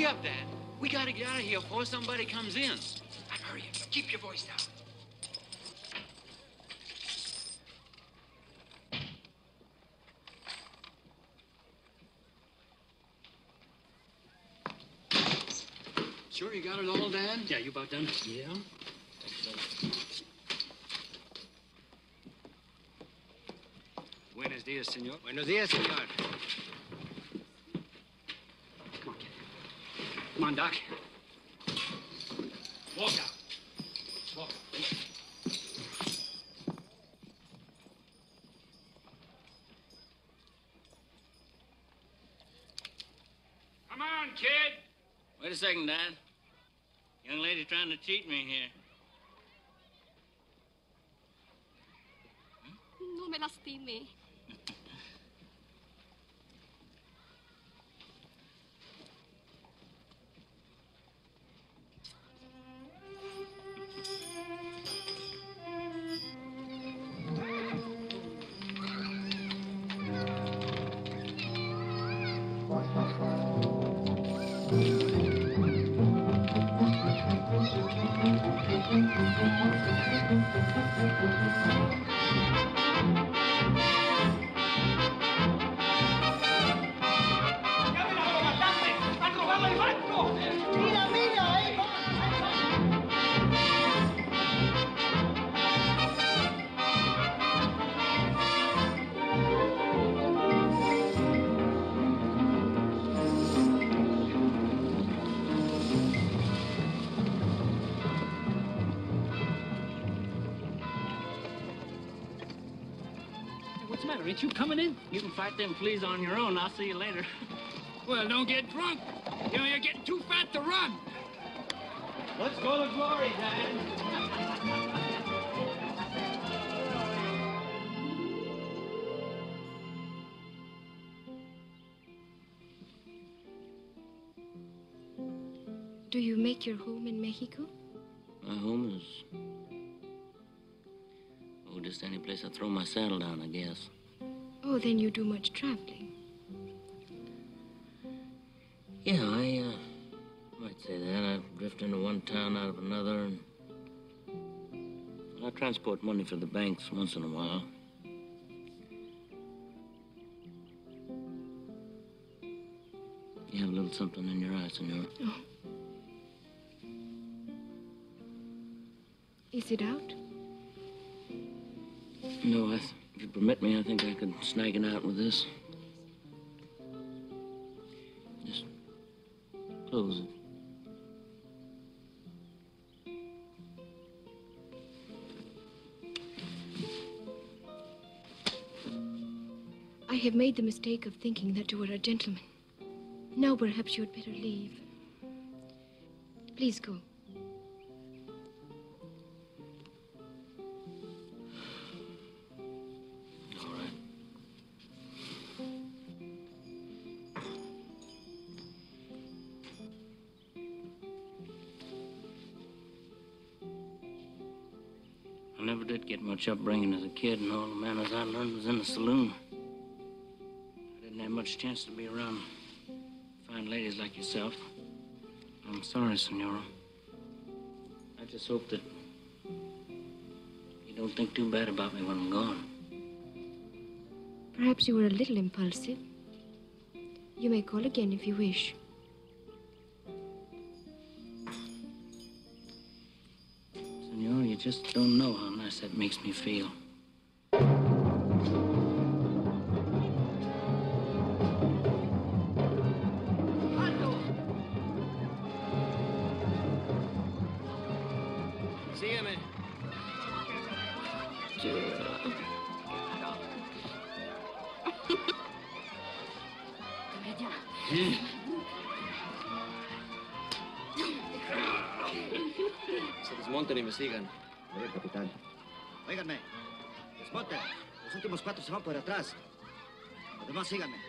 up, Dad. We gotta get out of here before somebody comes in. I'm hurrying. Keep your voice down. Sure you got it all, Dad? Yeah, you about done? Yeah. Buenos dias, senor. Buenos dias, senor. Come on, kid. Come on, Doc. Walk out. Walk out. Come on, kid. Wait a second, Dad. Young lady trying to cheat me here. No me lastime. What's the matter? Ain't you coming in? You can fight them fleas on your own. I'll see you later. Well, don't get drunk. You know, you're getting too fat to run. Let's go to glory, Dad. Do you make your home in Mexico? My home is... oh, just any place I throw my saddle down, I guess. Oh, then you do much traveling. Yeah, I might say that. I drift into one town out of another, and I transport money for the banks once in a while. You have a little something in your eye, senor. Oh. Is it out? No, if you permit me, I think I could snag it out with this. Just close it. I have made the mistake of thinking that you were a gentleman. Now perhaps you had better leave. Please go. All right. I never did get much upbringing as a kid, and all the manners I learned was in the saloon. I didn't have much chance to be around fine ladies like yourself. I'm sorry, Senora. I just hope that you don't think too bad about me when I'm gone. Perhaps you were a little impulsive. You may call again if you wish. Senor, you just don't know how nice that makes me feel. Sígueme. Se desmonten y me sigan. A ver, capitán. Óiganme. Desmonten. Los últimos 4 se van por atrás. Los demás síganme.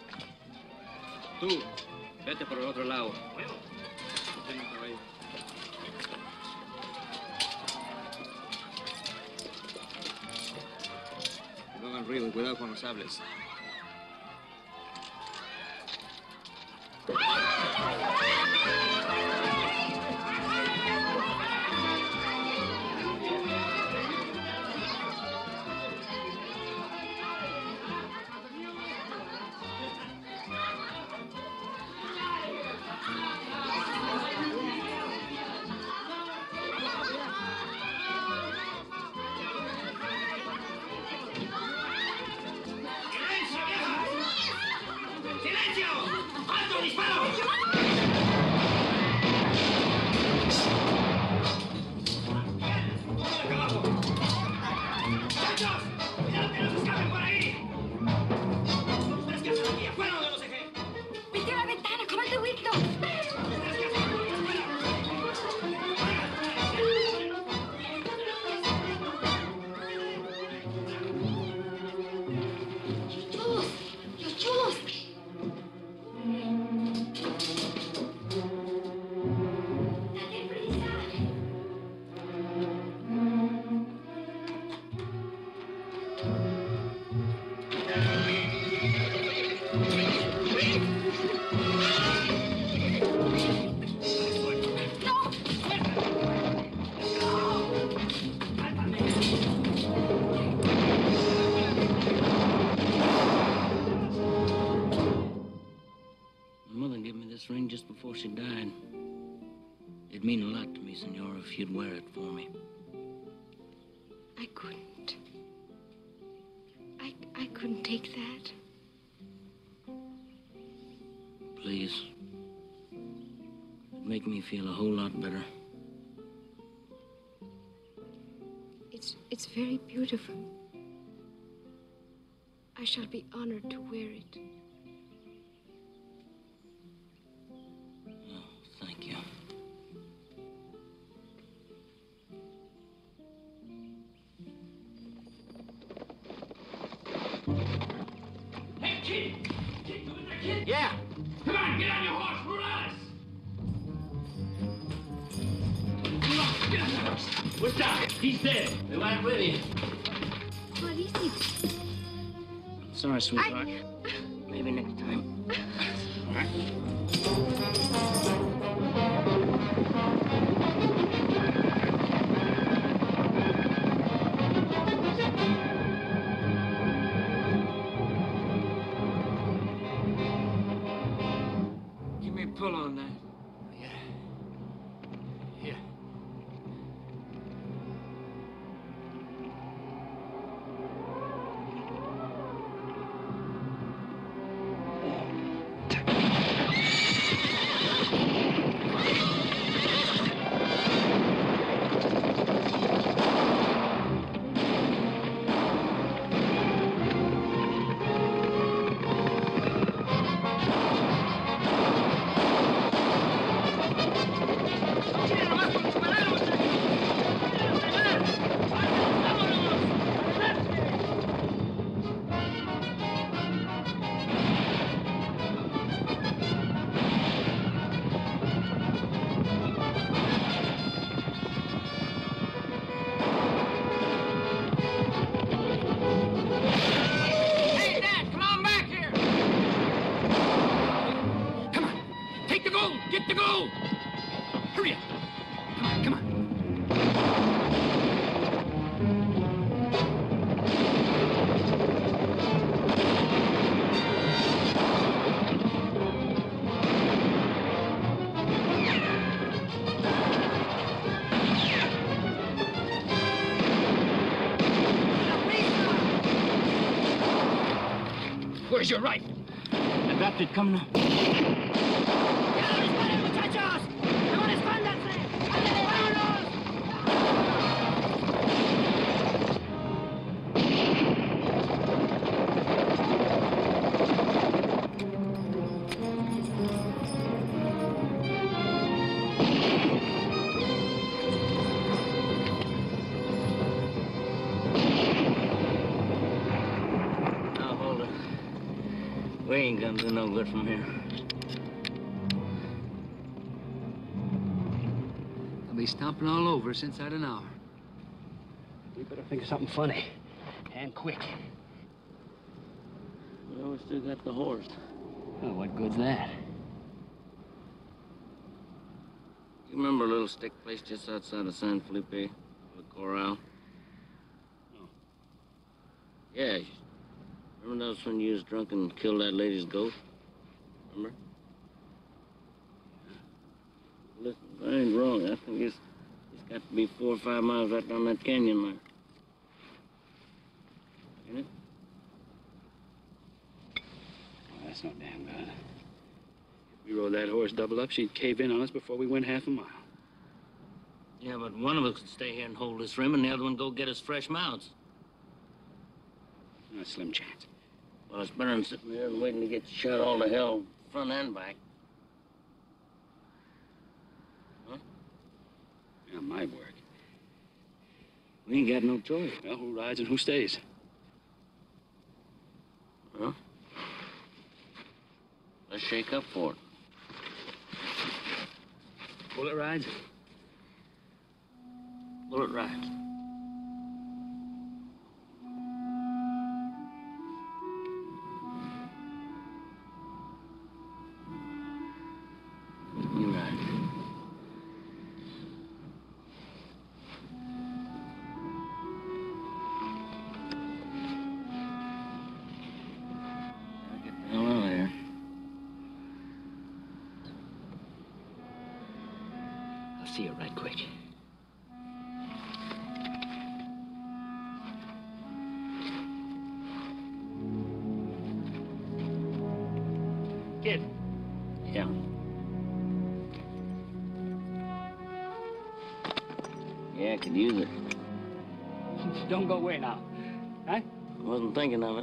Tú, vete por el otro lado. Tengo por ahí. No hagan ruido y cuidado con los sables. ¡Ay! ¡Metió la ventana! ¡Come on the window! ¡Los chus! ¡Dale prisa! My mother gave me this ring just before she died. It'd mean a lot to me, Senora, if you'd wear it for me. I couldn't. I couldn't take that. Please. It'd make me feel a whole lot better. It's very beautiful. I shall be honored to wear it. Oh, thank you. Hey, kid! Kid, you in there, kid? Yeah. Come on, get on your horse. We're on us. Come on, get on your horse. What's Doc? He's dead. They went with him. What is it? Sorry, sweetheart. Maybe next time. All right. Give me a pull on that. Yeah. Here. Hey, Dad, come on back here. Come on. Take the gold. Get the gold. Hurry up. Come on, come on. Where's your rifle? I dropped it coming up. Now hold it. We ain't gonna do no good from here. I'll be stomping all over us inside an hour. We better think of something funny. And quick. Well, we still got the horse. Oh, what good's that? You remember a little stick place just outside of San Felipe? The Corral? No. Yeah. Remember that was when you was drunk and killed that lady's goat? Remember? Listen, if I ain't wrong. I think it's got to be 4 or 5 miles right down that canyon there. Ain't it? Oh, that's no damn good. We rode that horse double up, she'd cave in on us before we went half a mile. Yeah, but one of us could stay here and hold this rim, and the other one go get us fresh mounts. Not a slim chance. Well, it's better than sitting there and waiting to get shot all to hell, front and back. Huh? Yeah, my work. We ain't got no choice. Well, who rides and who stays? Huh? Let's shake up for it. Bullet rides? Bullet rides. You ride. Get the hell out of here. I'll see you right quick. Kid. Yeah. Yeah, I could use it. Don't go away now. Huh? Wasn't thinking of it.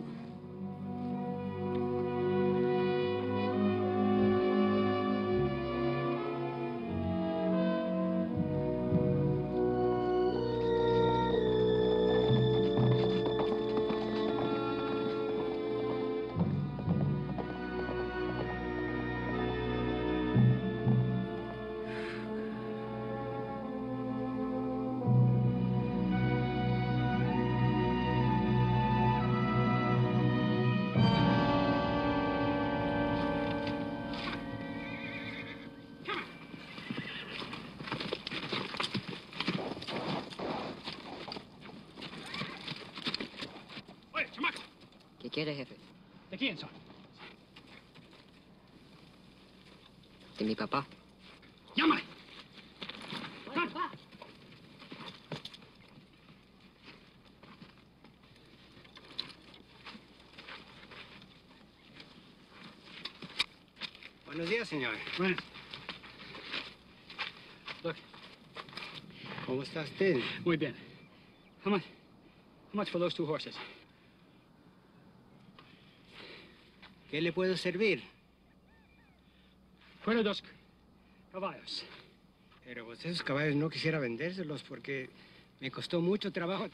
Oye, chamaco. ¿Qué quiere, jefe? ¿De quién son? De mi papá. Llámale. Buenos días, señor. Bueno. Look, ¿Cómo está usted? muy bien. How much for those 2 horses? ¿Qué le puedo servir? Fueron 2 caballos. Pero pues esos caballos no quisiera vendérselos porque me costó mucho trabajo.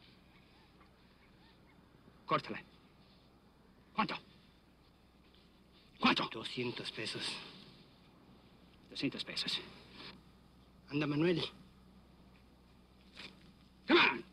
Córtale. ¿Cuánto? ¿Cuánto? 200 pesos. 200 pesos. Anda, Manuel. Come on.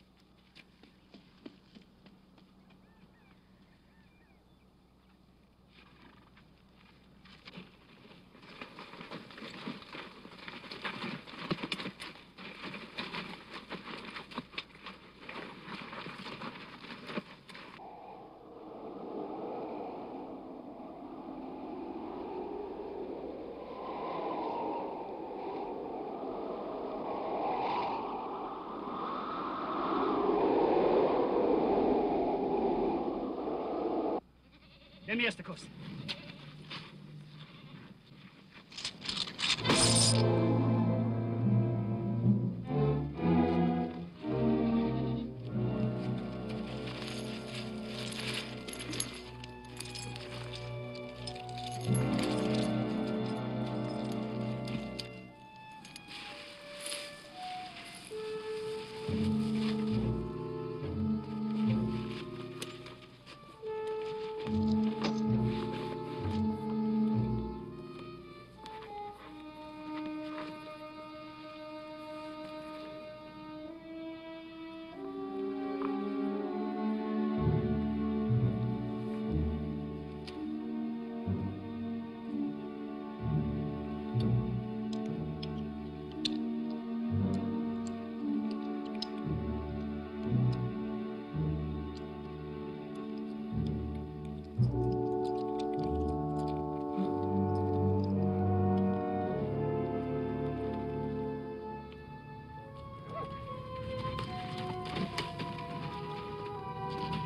Deme esta cosa.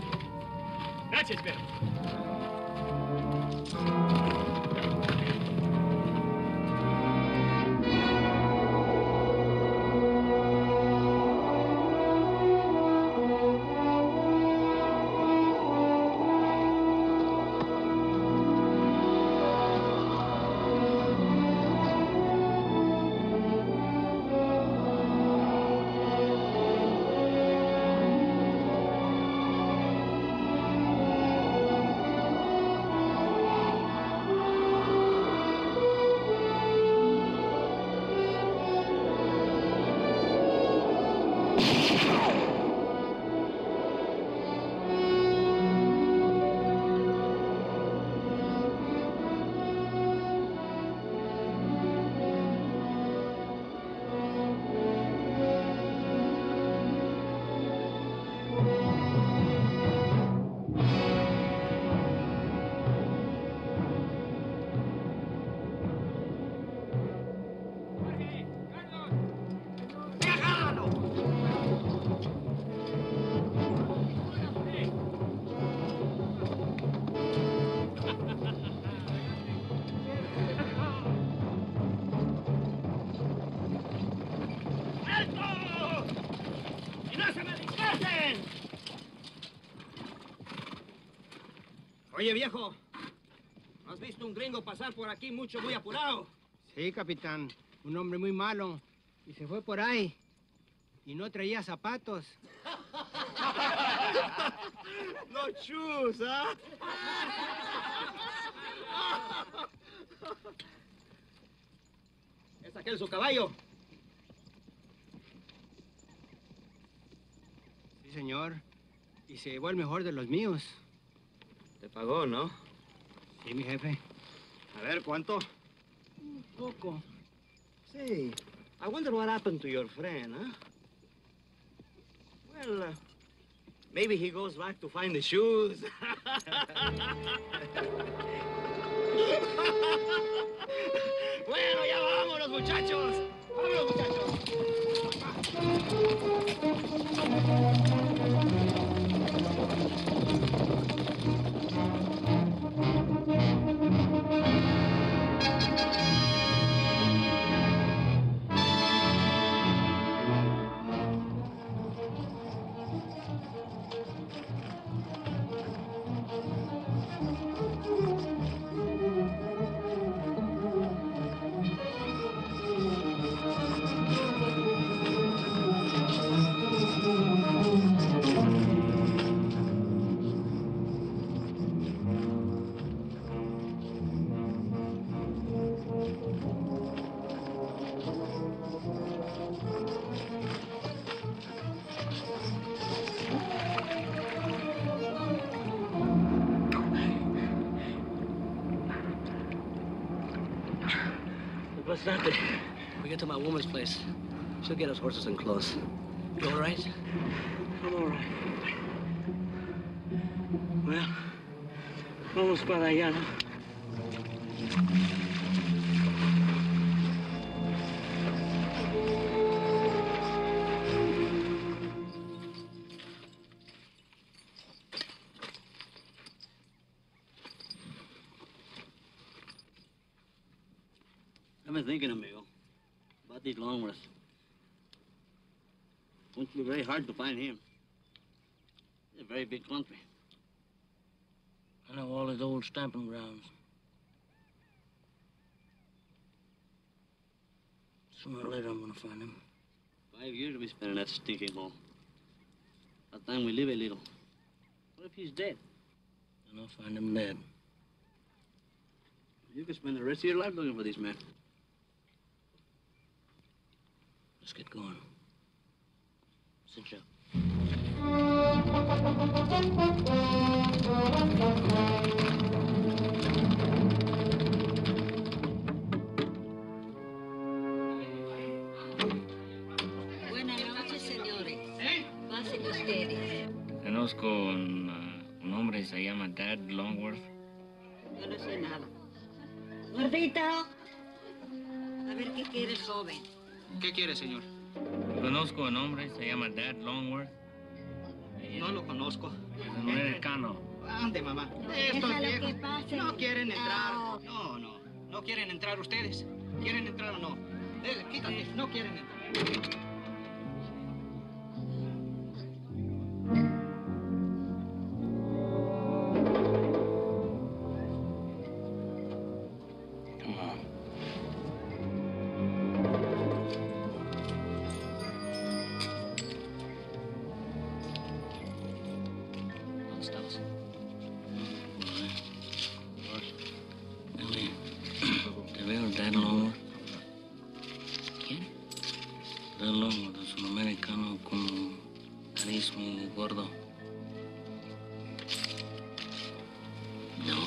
That's it, Bill. Oye, viejo, ¿has visto un gringo pasar por aquí muy apurado? Sí, capitán. Un hombre muy malo. Y se fue por ahí. Y no traía zapatos. No shoes, ¿ah? ¿Es aquel su caballo? Sí, señor. Y se llevó el mejor de los míos. Te pagó, ¿no? Sí, mi jefe. A ver, ¿cuánto? Un poco. Sí. I wonder what happened to your friend, huh? Well, maybe he goes back to find the shoes. Bueno, ya vámonos, muchachos. Vámonos, muchachos. What's that? We get to my woman's place. She'll get us horses and clothes. You all right? I'm all right. Well, vamos para allá, ¿no? I've been thinking, amigo, about these Longworths. Won't be very hard to find him. It's a very big country. I know all his old stamping grounds. Sooner or later, I'm gonna find him. 5 years we spent in that stinking hole. By the time we live a little. What if he's dead? And I'll find him dead. You could spend the rest of your life looking for these men. Let's get going. Cinch up. Buenas noches, señores. Pasen ustedes. Conozco un hombre que se llama Dad Longworth. Yo no sé nada. Gordito. A ver qué quieres, joven. ¿Qué quiere, señor? Conozco un hombre que se llama Dad Longworth. No lo conozco. Es un americano. Ande, mamá. Estos viejos no quieren entrar. No quieren entrar ustedes. ¿Quieren entrar o no? Quítate, no quieren entrar. Come on. Estamos. Te veo, Dad Longworth. ¿Quién? Dad Longworth es un americano con nariz muy gordo. No.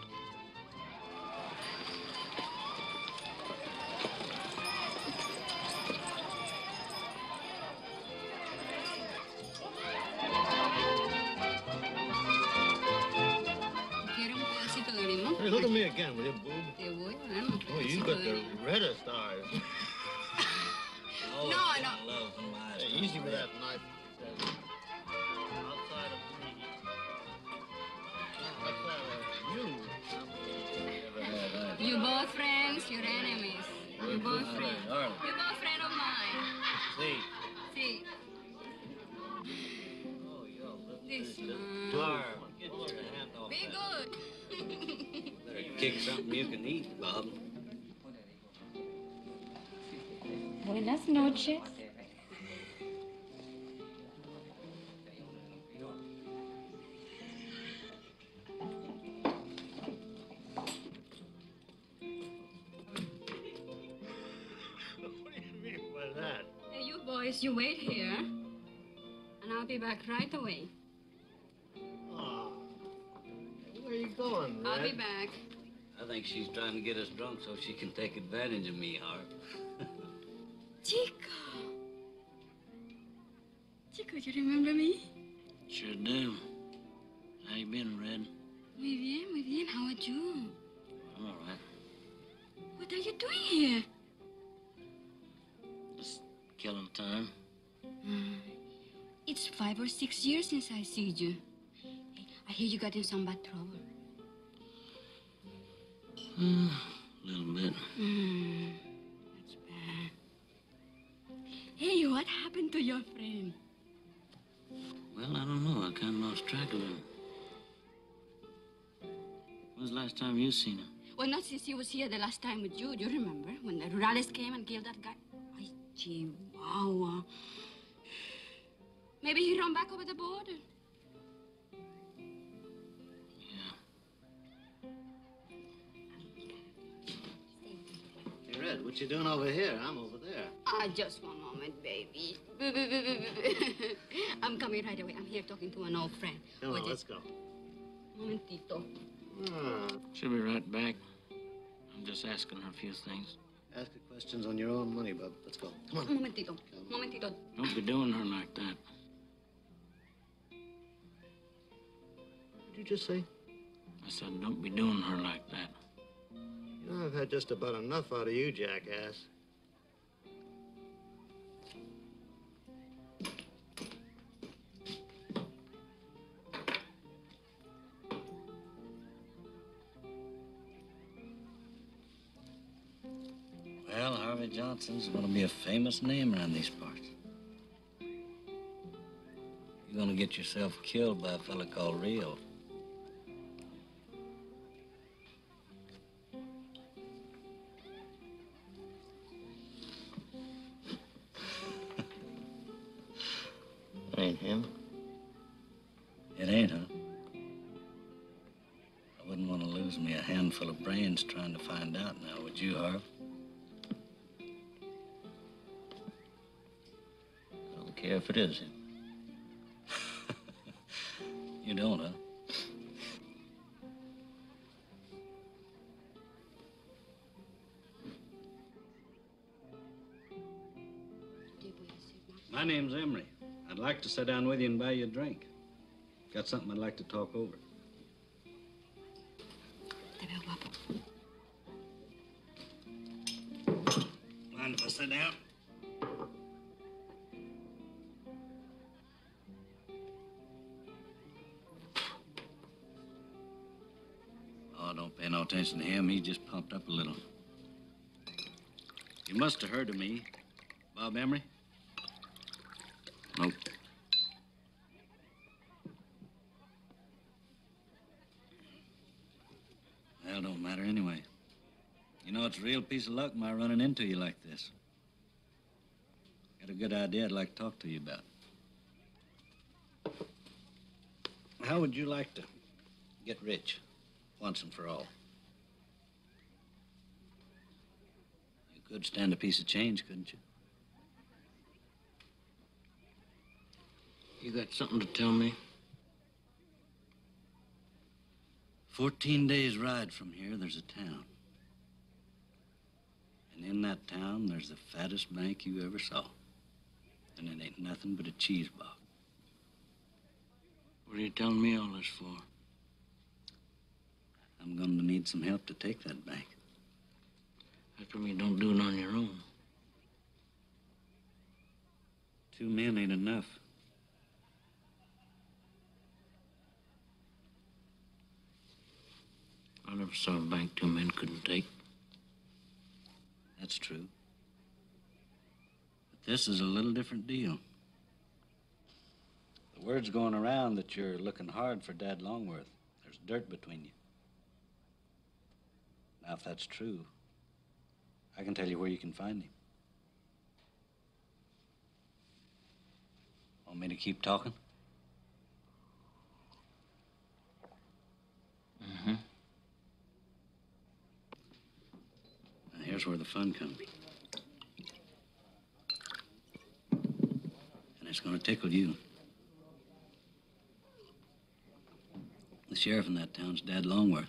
¿Quieres un pedacito de limón? Hey, look at me again, will you, boob? Te voy a dar un Oh, you pedacito got de the limón. reddest eyes. No, no. Hey, easy with that knife. Outside of me. Outside of you. You both friends, you're enemies. You both friends. You both friend of mine. See. Sí. Oh, yo, look This at man. Barb, get your hand off Be that. good. kick something you can eat, Bob. Buenas noches. What do you mean by that? Hey, you boys, you wait here, and I'll be back right away. Oh. Where are you going, Red? I'll be back. I think she's trying to get us drunk so she can take advantage of me, Harp. Chico. Chico, you remember me? Sure do. How you been, Red? Muy bien, muy bien. How are you? I'm all right. What are you doing here? Just killing time. It's 5 or 6 years since I see you. Hey, I hear you got in some bad trouble. A little bit. That's bad. Hey, what happened to your friend? Well, I don't know. I kind of lost track of him. When's the last time you seen him? Well, not since he was here the last time with you. Do you remember? When the rurales came and killed that guy? Ay, Chihuahua. Maybe he ran back over the border. Hey, Red, what you doing over here? I'm over there. Just one moment, baby. I'm coming right away. I'm here talking to an old friend. Come on, let's go. Momentito. She'll be right back. I'm just asking her a few things. Ask her questions on your own money, bub. Let's go. Come on. Momentito. Momentito. Don't be doing her like that. What did you just say? I said, don't be doing her like that. You know, I've had just about enough out of you, jackass. Well, Harvey Johnson's going to be a famous name around these parts. You're going to get yourself killed by a fella called Rio. Ain't him. It ain't, huh? I wouldn't want to lose me a handful of brains trying to find out now, would you, Harv? I don't care if it is him. You don't, huh? My name's Emery. I'd like to sit down with you and buy you a drink. Got something I'd like to talk over. Te veo guapo. Mind if I sit down? Oh, don't pay no attention to him. He just pumped up a little. You must have heard of me. Bob Emery? Nope. Well, don't matter anyway. You know, it's a real piece of luck my running into you like this. Got a good idea I'd like to talk to you about. How would you like to get rich once and for all? You could stand a piece of change, couldn't you? You got something to tell me? 14 days' ride from here, there's a town. And in that town, there's the fattest bank you ever saw. And it ain't nothing but a cheese box. What are you telling me all this for? I'm going to need some help to take that bank. How come you don't do it on your own? 2 men ain't enough. I never saw a bank 2 men couldn't take. That's true. But this is a little different deal. The word's going around that you're looking hard for Dad Longworth. There's dirt between you. Now, if that's true, I can tell you where you can find him. Want me to keep talking? Mm-hmm. Now, here's where the fun comes. And it's going to tickle you. The sheriff in that town's Dad Longworth.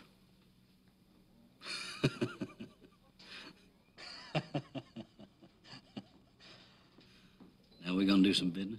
Now we're gonna do some business?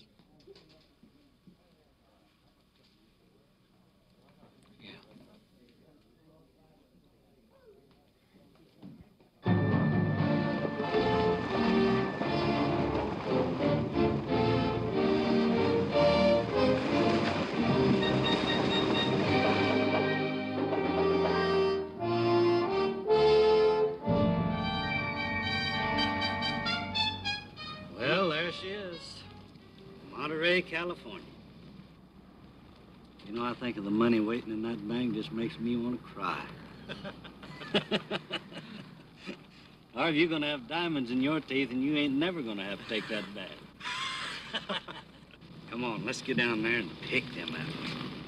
Well, there she is. Monterey, California. You know, I think of the money waiting in that bank just makes me want to cry. Harv, you're gonna have diamonds in your teeth and you ain't never gonna have to take that back. Come on, let's get down there and pick them apples.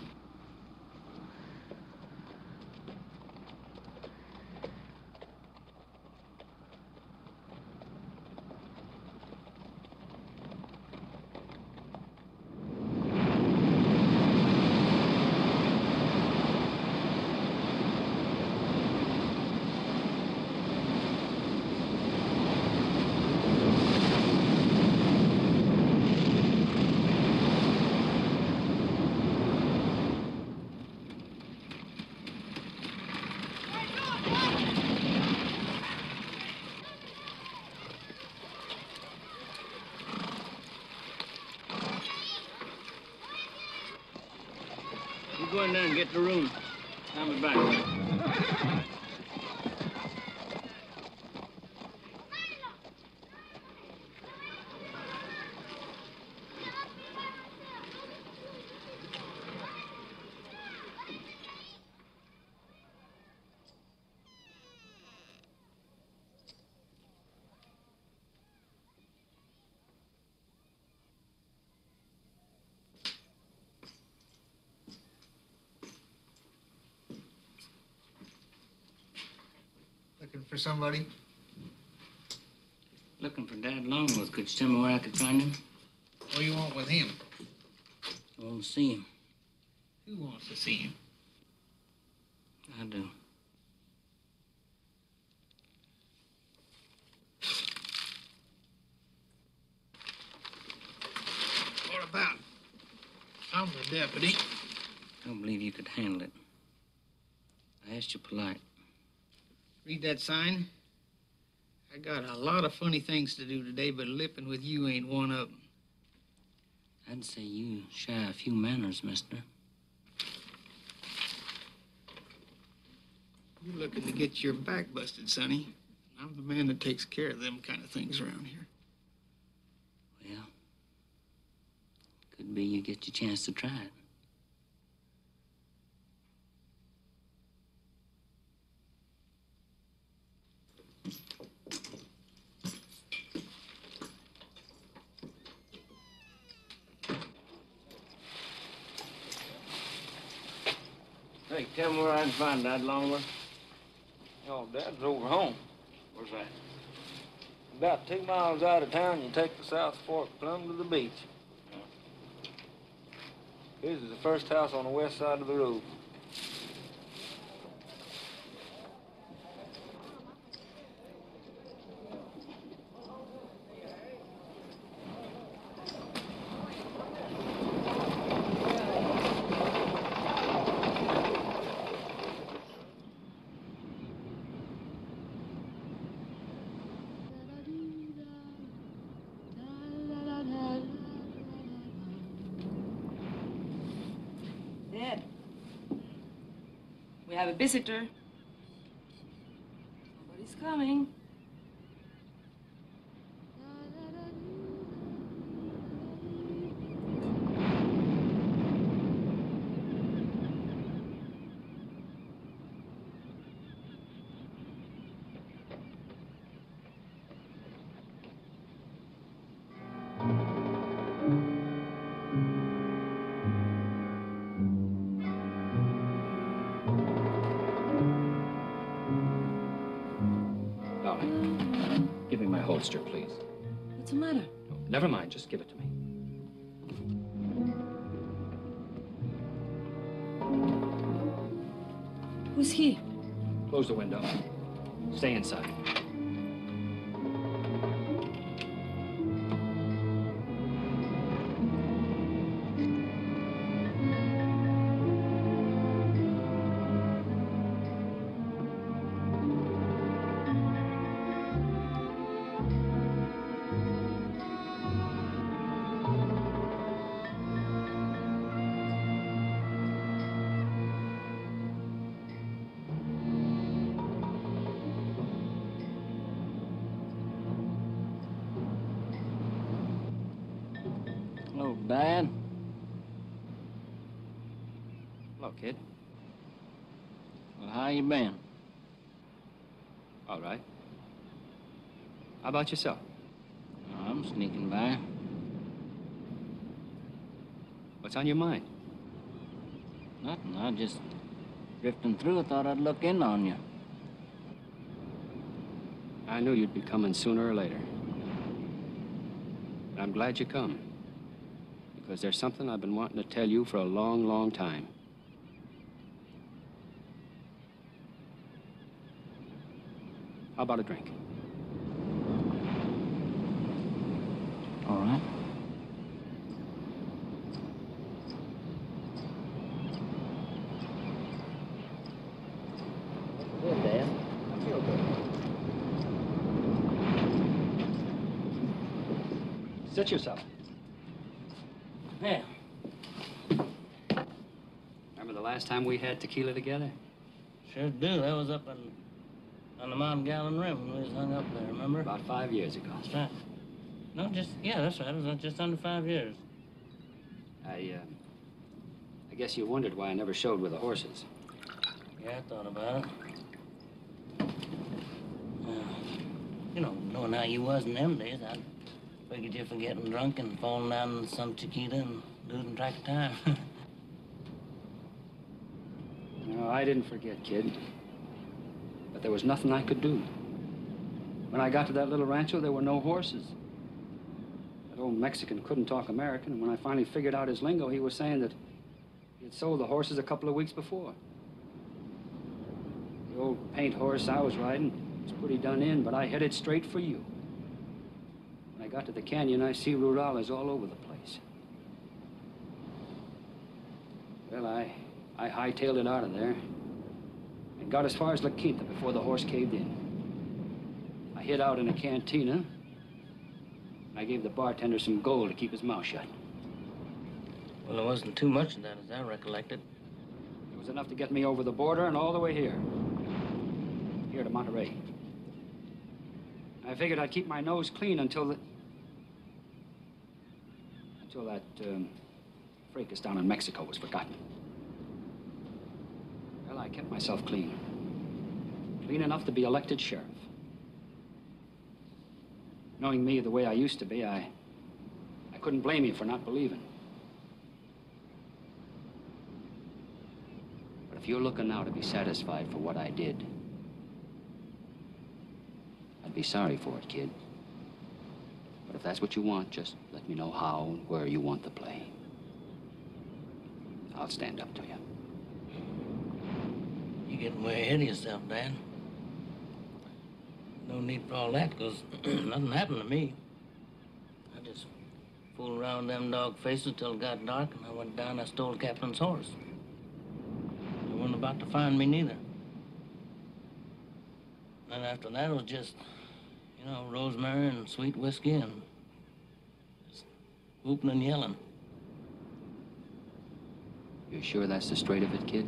You go in there and get the room. I'll be back. Looking for somebody? Looking for Dad Longworth. Could you tell me where I could find him? What do you want with him? I want to see him. Who wants to see him? I do. What about? I'm the deputy. I don't believe you could handle it. I asked you polite. Read that sign? I got a lot of funny things to do today, but lipping with you ain't one of them. I'd say you shy a few manners, mister. You're looking to get your back busted, Sonny. I'm the man that takes care of them kind of things around here. Well, could be you get your chance to try it. Hey, tell me where I can find Dad Longworth. Oh, Dad's over home. Where's that? About 2 miles out of town, you take the South Fork plumb to the beach. His is the first house on the west side of the road. Dad, we have a visitor. Somebody's coming. holster, please. What's the matter? No, never mind. Just give it to me. Who's he? Close the window. Stay inside. Hello, Dad. Hello, kid. Well, how you been? All right. How about yourself? I'm sneaking by. What's on your mind? Nothing. I just drifting through. I thought I'd look in on you. I knew you'd be coming sooner or later. And I'm glad you come. Because there's something I've been wanting to tell you for a long, long time. How about a drink? All right. Good, Dad. I feel good. Sit yourself. Yeah. Remember the last time we had tequila together? Sure do. That was up on the Mount Gallon Rim when we was hung up there, remember? About 5 years ago. That's right. No, yeah, that's right. It was just under 5 years. I guess you wondered why I never showed with the horses. Yeah, I thought about it. You know, knowing how you was in them days, I figured you for getting drunk and falling down in some chiquita and losing track of time. No, I didn't forget, kid. But there was nothing I could do. When I got to that little rancho, there were no horses. That old Mexican couldn't talk American, and when I finally figured out his lingo, he was saying that he had sold the horses a couple of weeks before. The old paint horse I was riding was pretty done in, but I headed straight for you. When I got to the canyon, I see rurales all over the place. Well, I hightailed it out of there and got as far as La Quinta before the horse caved in. I hid out in a cantina, and I gave the bartender some gold to keep his mouth shut. Well, there wasn't too much of that, as I recollected. It was enough to get me over the border and all the way here. Here to Monterey. I figured I'd keep my nose clean until that fracas down in Mexico was forgotten. Well, I kept myself clean. Clean enough to be elected sheriff. Knowing me the way I used to be, I couldn't blame you for not believing. But if you're looking now to be satisfied for what I did, I'd be sorry for it, kid. But if that's what you want, just let me know how and where you want the play. I'll stand up to you. You're getting way ahead of yourself, Dad. No need for all that, because nothing happened to me. I just fooled around them dog faces till it got dark, and I went down and I stole the captain's horse. They weren't about to find me neither. And after that, it was just, you know, rosemary and sweet whiskey and just whooping and yelling. You sure that's the straight of it, kid?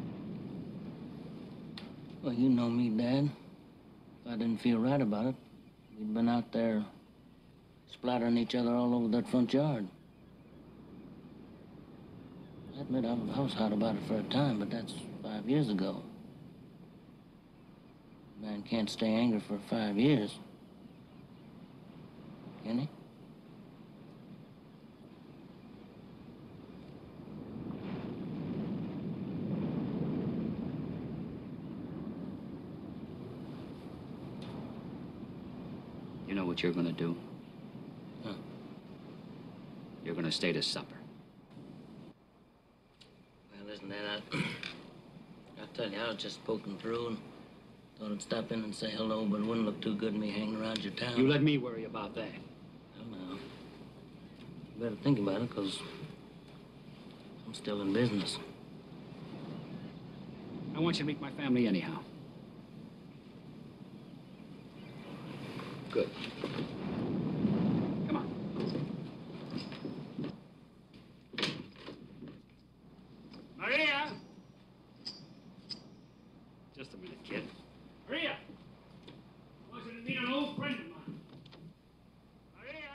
Well, you know me, Dad. If I didn't feel right about it, we'd been out there splattering each other all over that front yard. I admit I was hot about it for a time, but that's 5 years ago. Man can't stay angry for 5 years. Can he? You know what you're gonna do? Huh. You're gonna stay to supper. Well, listen, Dad, I tell you, I was just poking through and thought I'd stop in and say hello, but it wouldn't look too good me hanging around your town. You let me worry about that. Well, now, you better think about it, because I'm still in business. I want you to meet my family anyhow. Good. Come on. Maria! Just a minute, kid. Maria! I want you to meet an old friend of mine. Maria!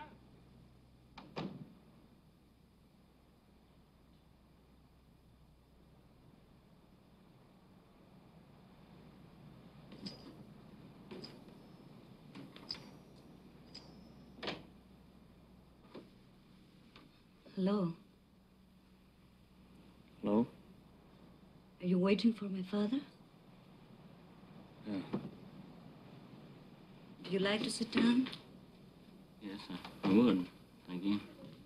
Hello. Hello? Are you waiting for my father? Yeah. Would you like to sit down? Yes, I would. Thank you.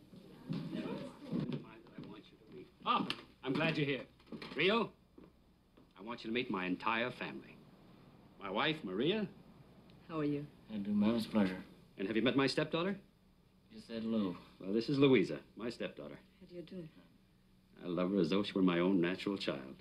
Oh, I'm glad you're here. Rio, I want you to meet my entire family. My wife, Maria. How are you? I do, ma'am. It's a pleasure. And have you met my stepdaughter? Just said hello. Well, this is Louisa, my stepdaughter. How do you do? I love her as though she were my own natural child.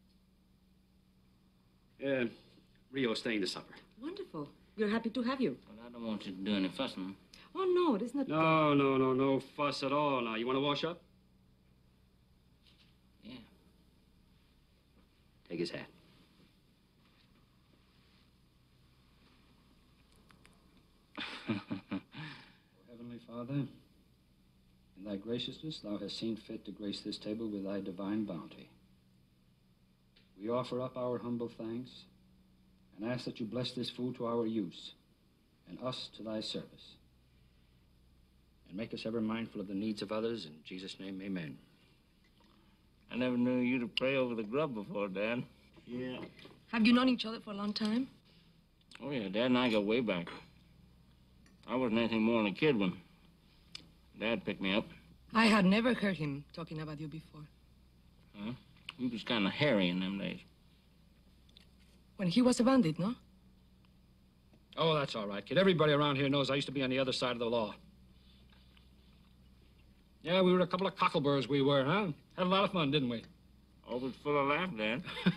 Rio's staying to supper. Wonderful. We're happy to have you. Well, I don't want you to do any fussing. Oh, no, it is not. No fuss at all. Now, you want to wash up? Yeah. Take his hat. Heavenly Father, in thy graciousness, thou hast seen fit to grace this table with thy divine bounty. We offer up our humble thanks and ask that you bless this food to our use and us to thy service. And make us ever mindful of the needs of others. In Jesus' name, amen. I never knew you to pray over the grub before, Dad. Yeah. Have you known each other for a long time? Oh, yeah, Dad and I go way back. I wasn't anything more than a kid when Dad picked me up. I had never heard him talking about you before. Huh? He was kind of hairy in them days. When he was a bandit, no? Oh, that's all right, kid. Everybody around here knows I used to be on the other side of the law. Yeah, we were a couple of cockleburrs, we were, huh? Had a lot of fun, didn't we? Always full of laugh, Dad.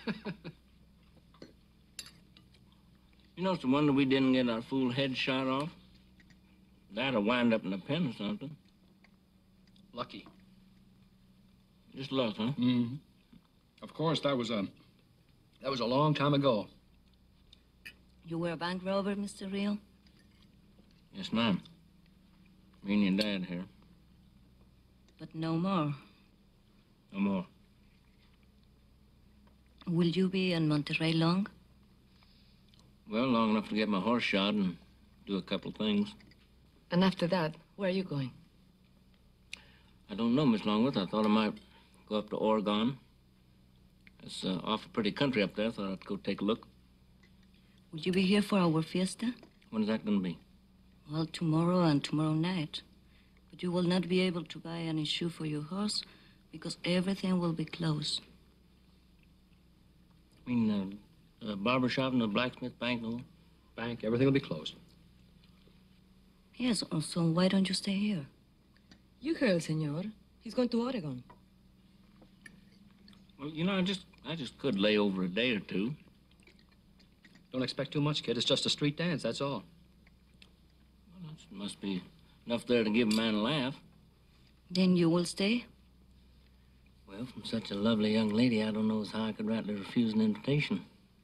You know, it's the wonder we didn't get our fool head shot off. That'll wind up in a pen or something. Lucky. Just luck, huh? Mm-hmm. Of course, that was a long time ago. You were a bank robber, Mr. Rio? Yes, ma'am. Me and your dad here. But no more. No more. Will you be in Monterrey long? Well, long enough to get my horse shod and do a couple of things. And after that, where are you going? I don't know, Miss Longworth. I thought I might go up to Oregon. It's awful pretty country up there. I thought I'd go take a look. Will you be here for our fiesta? When is that going to be? Well, tomorrow and tomorrow night. But you will not be able to buy any shoe for your horse because everything will be closed. I mean, the barber shop and the blacksmith bank, no? Bank, everything will be closed. Yes, so why don't you stay here? You heard, senor. He's going to Oregon. Well, you know, I just could lay over a day or two. Don't expect too much, kid. It's just a street dance, that's all. Well, that must be enough there to give a man a laugh. Then you will stay? Well, from such a lovely young lady, I don't know as how I could rightly refuse an invitation.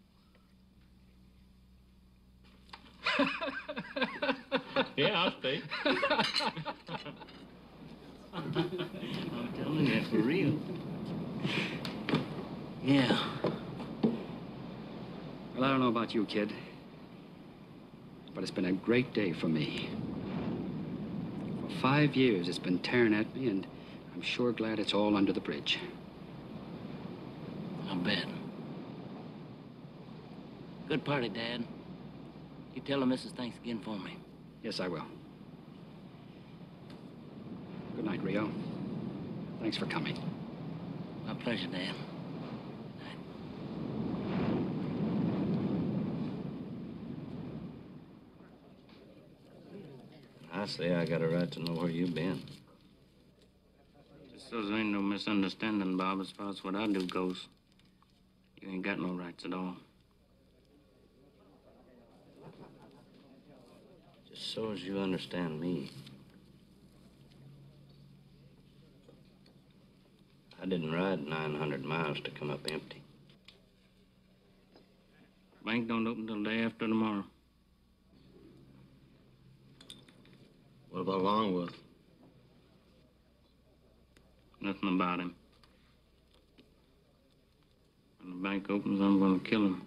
Yeah, I'll stay. I'm telling you, for real. Yeah. Well, I don't know about you, kid, but it's been a great day for me. For 5 years, it's been tearing at me, and I'm sure glad it's all under the bridge. I bet. Good party, Dad. You tell the missus thanks again for me. Yes, I will. Good night, Rio. Thanks for coming. My pleasure, Dad. I say I got a right to know where you've been. Just so there ain't no misunderstanding, Bob, as far as what I do goes. You ain't got no rights at all. Just so as you understand me. I didn't ride 900 miles to come up empty. Bank don't open till day after tomorrow. What about Longworth? Nothing about him. When the bank opens, I'm gonna kill him.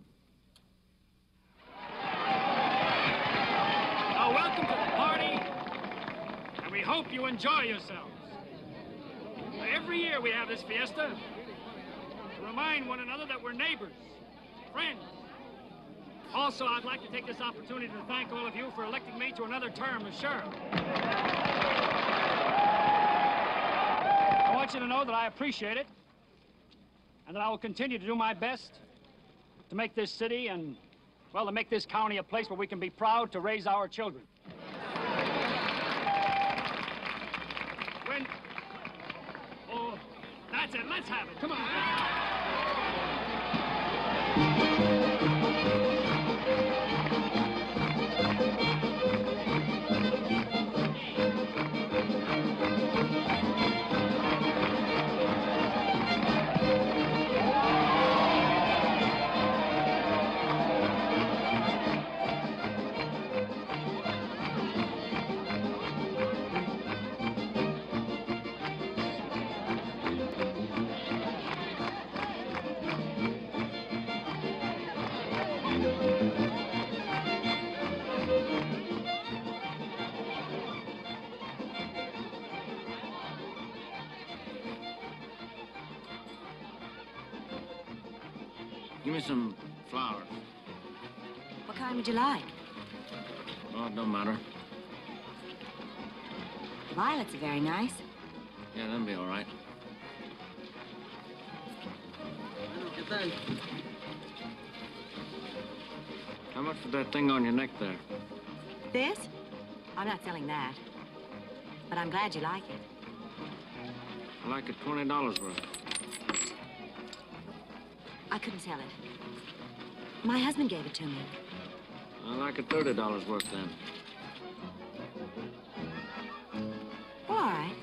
Now, welcome to the party, and we hope you enjoy yourselves. Every year we have this fiesta to remind one another that we're neighbors, friends. Also, I'd like to take this opportunity to thank all of you for electing me to another term as sheriff. I want you to know that I appreciate it, and that I will continue to do my best to make this city and, well, to make this county a place where we can be proud to raise our children. Oh, that's it. Let's have it. Come on. Give me some flowers. What kind would you like? Oh, it don't matter. Violets are very nice. Yeah, that'll be all right. How much for that thing on your neck there? This? I'm not selling that. But I'm glad you like it. I like it $20 worth. I couldn't sell it. My husband gave it to me. I like it $30 worth then. Well, all right.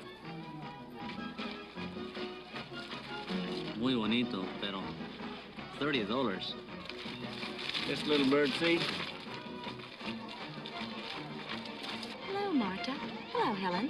Muy bonito, pero $30. This little bird seed? Hello, Marta. Hello, Helen.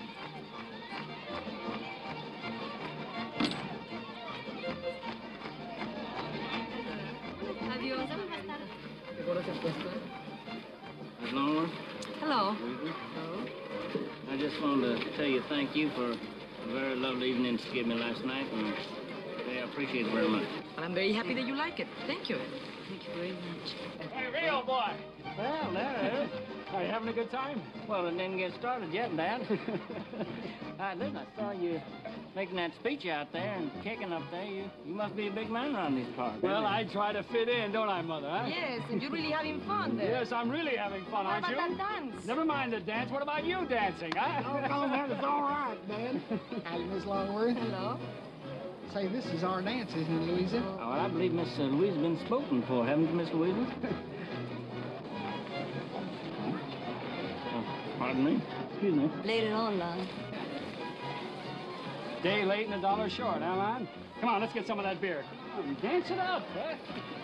Miss Longworth? Hello. I just wanted to tell you thank you for a very lovely evening to give me last night, and I appreciate it very much. And I'm very happy that you like it. Thank you. Thank you very much. Hey, Rio boy. Well, there it is. Are you having a good time? Well, it didn't get started yet, Dad. Listen, I saw you making that speech out there and kicking up there. You must be a big man around these parts. Well, I try to fit in, don't I, Mother? Huh? Yes, and you're really having fun there. Yes, I'm really having fun, aren't you? What about that dance? Never mind the dance. What about you dancing, huh? Oh, Conrad, it's all right, man. Howdy, Miss Longworth. Hello. Say, this is our dance, isn't it, Louisa? Oh, I believe Miss Louisa's been spoken for, haven't you, Miss Louisa? Pardon me? Excuse me. Later on, Lon. Day late and $1 short, huh, Lon? Come on, let's get some of that beer. Come on, dance it up, huh?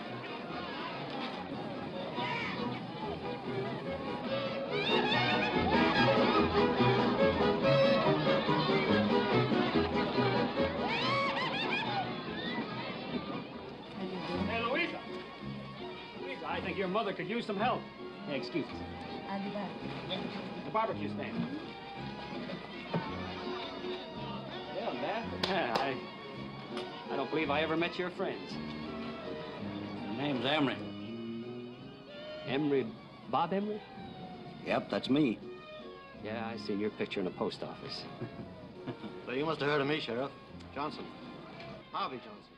Hey, Louisa. Louisa, I think your mother could use some help. Hey, excuse us. I'll be back. The barbecue stand. Yeah, Dad. Yeah, I don't believe I ever met your friends. My name's Emery. Emery, Bob Emery? Yep, that's me. Yeah, I seen your picture in the post office. So you must have heard of me, Sheriff. Johnson. Harvey Johnson.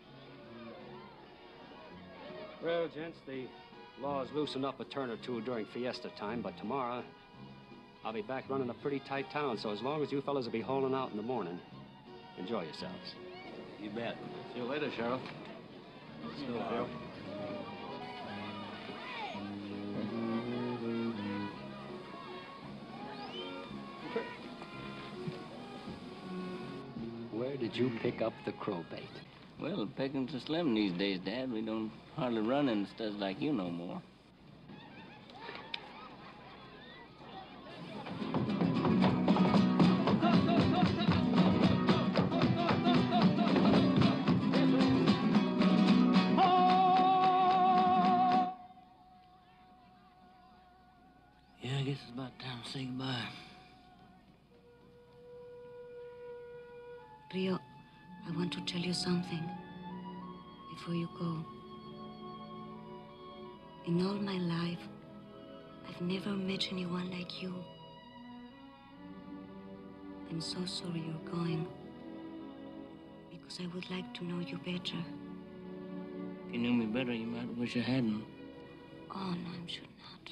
Well, gents, the laws loosen up a turn or two during fiesta time, but tomorrow I'll be back running a pretty tight town, so as long as you fellas will be holding out in the morning, enjoy yourselves. You bet. See you later, Sheriff. See you, Phil. Where did you pick up the crow bait? Well, pickings are slim these days, Dad. We don't hardly run into studs like you no more. Yeah, I guess it's about time to say goodbye. Rio, I want to tell you something before you go. In all my life, I've never met anyone like you. I'm so sorry you're going, because I would like to know you better. If you knew me better, you might wish I hadn't. Oh, no, I'm sure not.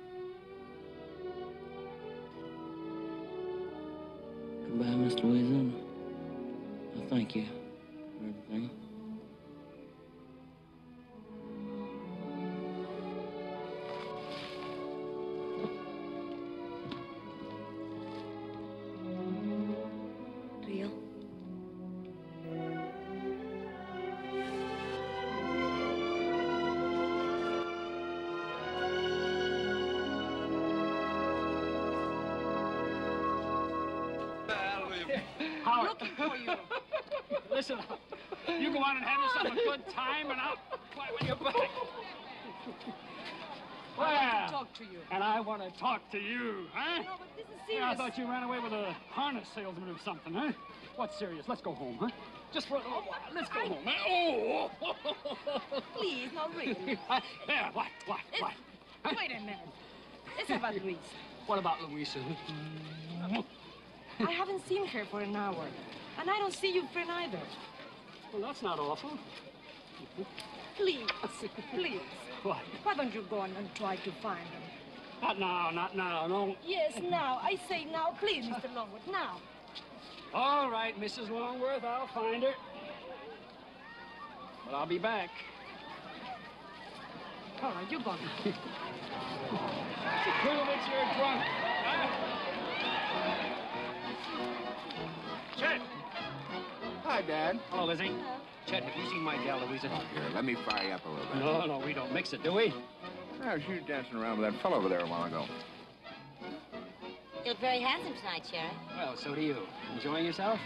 Goodbye, Miss Louisa. Well, thank you for everything. Rio? Howard. Looking for you. Listen, you go on and have yourself a good time, and I'll fly when you're back. Well, I want to talk to you. And I want to talk to you, huh? No, but this is Yeah, serious. I thought you ran away with a harness salesman or something, huh? What's serious? Let's go home, huh? Just for a little while. Let's go home, huh? Oh! Please, not really. Yeah, what? Wait a minute. It's about Louisa. What about Louisa? I haven't seen her for an hour. And I don't see your friend either. Well, that's not awful. Please, please. What? Why don't you go on and try to find him? Not now, no. Yes, now. I say now. Please, Mr. Longworth, now. All right, Mrs. Longworth, I'll find her. But I'll be back. All right, you go now. To prove it's you're drunk, huh? Chet! Hi, Dad. Hello, Lizzie. Chet, have you seen my gal, Louisa? Here, let me fire you up a little bit. No, we don't mix it, do we? Oh, she was dancing around with that fellow over there a while ago. You look very handsome tonight, Sheriff. Well, so do you. Enjoying yourself?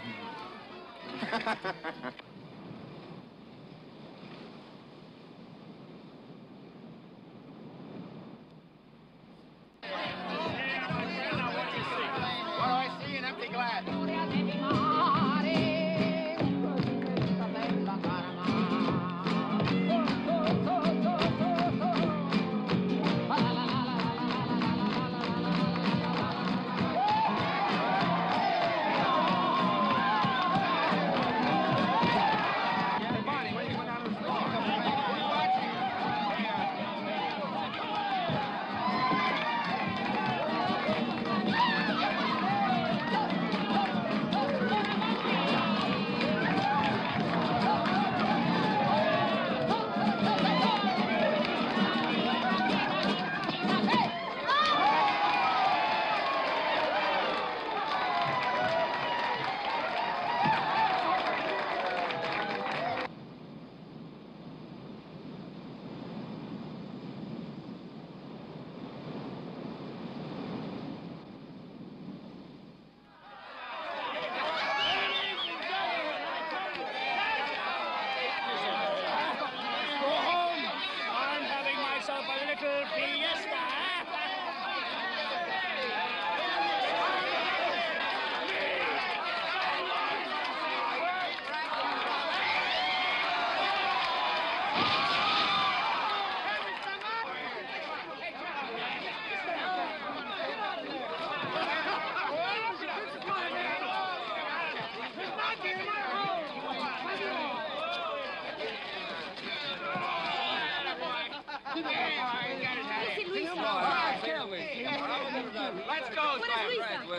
What do I see? An empty glass.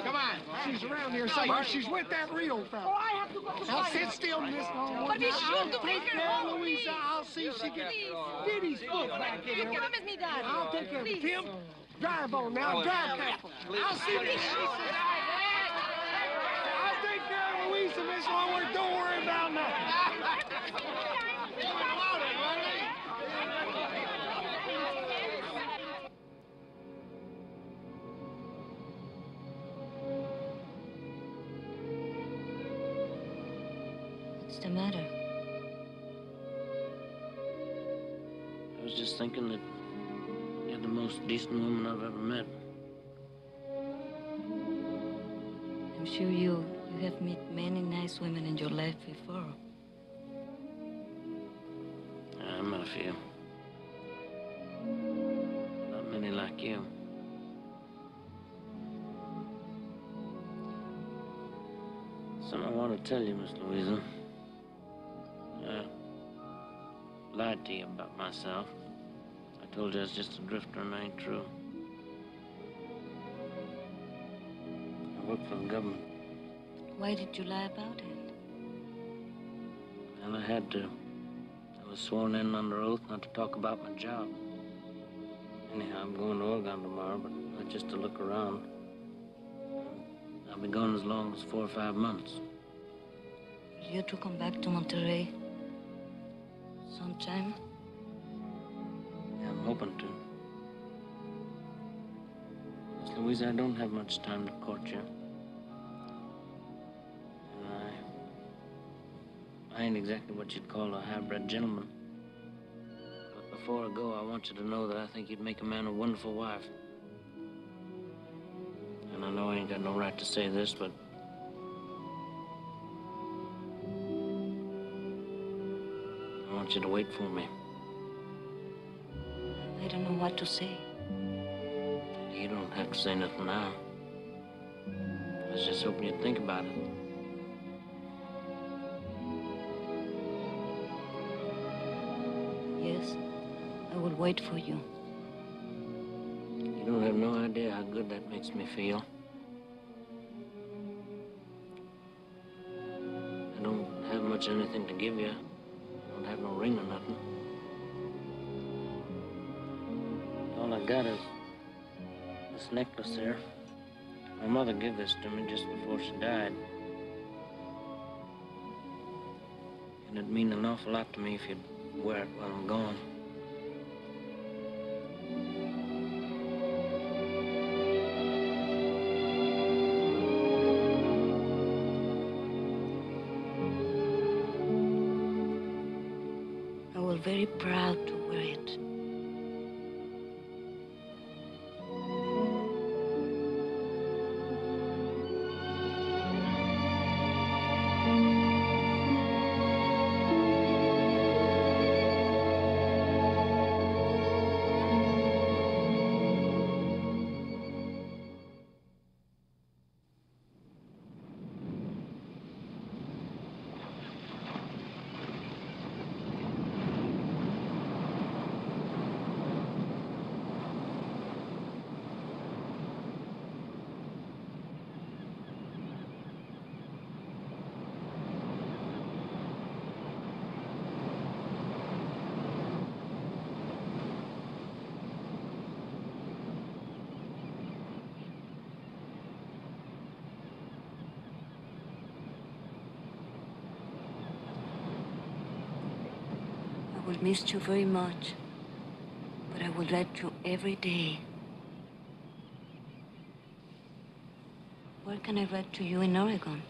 Come on. She's around here somewhere. She's with that Rio fella. Oh, I have to go to Now sit still, Miss Longwood. But be sure to Take take her care of home, Louisa. please. I'll see if she gets Diddy's foot back in You there. promised me that. I'll take care of it. Please. Tim, drive on now. Drive careful. I'll see if I'll take care of Louisa, Miss Longwood. Don't worry about nothing. What's the matter? I was just thinking that you're the most decent woman I've ever met. I'm sure you have met many nice women in your life before. I met a few. Not many like you. Something I want to tell you, Miss Louisa. I lied to you about myself. I told you I was just a drifter, and that ain't true. I work for the government. Why did you lie about it? And I had to. I was sworn in under oath not to talk about my job. Anyhow, I'm going to Oregon tomorrow, but not just to look around. I'll be gone as long as 4 or 5 months. Are you to come back to Monterrey sometime? Yeah, I'm hoping to. Miss Louisa, I don't have much time to court you. And I ain't exactly what you'd call a high-bred gentleman. But before I go, I want you to know that I think you'd make a man a wonderful wife. And I know I ain't got no right to say this, but I want you to wait for me. I don't know what to say. You don't have to say nothing now. I was just hoping you'd think about it. Yes, I will wait for you. You don't have no idea how good that makes me feel. I don't have much of anything to give you. I don't have no ring or nothing. All I got is this necklace here. My mother gave this to me just before she died. And it'd mean an awful lot to me if you'd wear it while I'm gone. I was very proud to wear it. I will miss you very much, but I will write you every day. Where can I write to you in Oregon?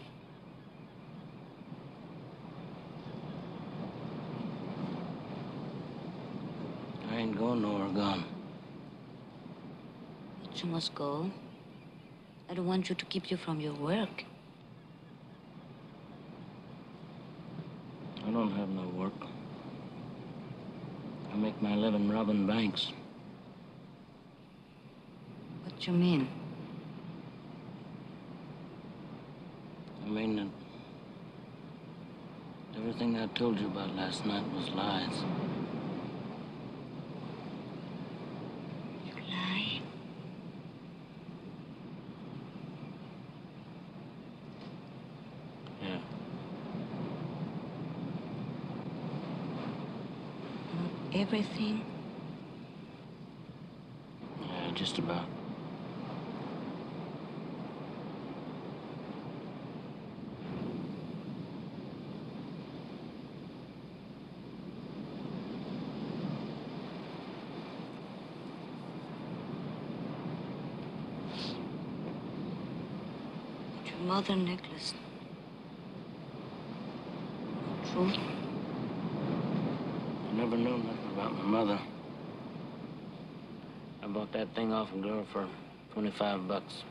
I ain't going to Oregon. But you must go. I don't want you to keep you from your work. I don't have no work. I make my living robbing banks. What you mean? I mean that everything I told you about last night was lies. You lie? everything? Yeah, just about. Your mother necklace. True. I never knew nothing about my mother. I bought that thing off a girl for 25 bucks.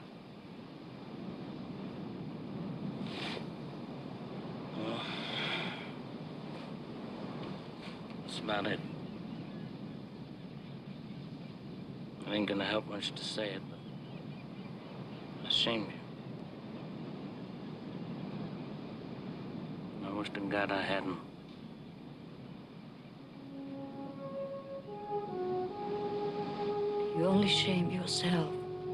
Well, that's about it. It ain't gonna help much to say it, but I shamed you. I wish to God I hadn't. You only shame yourself.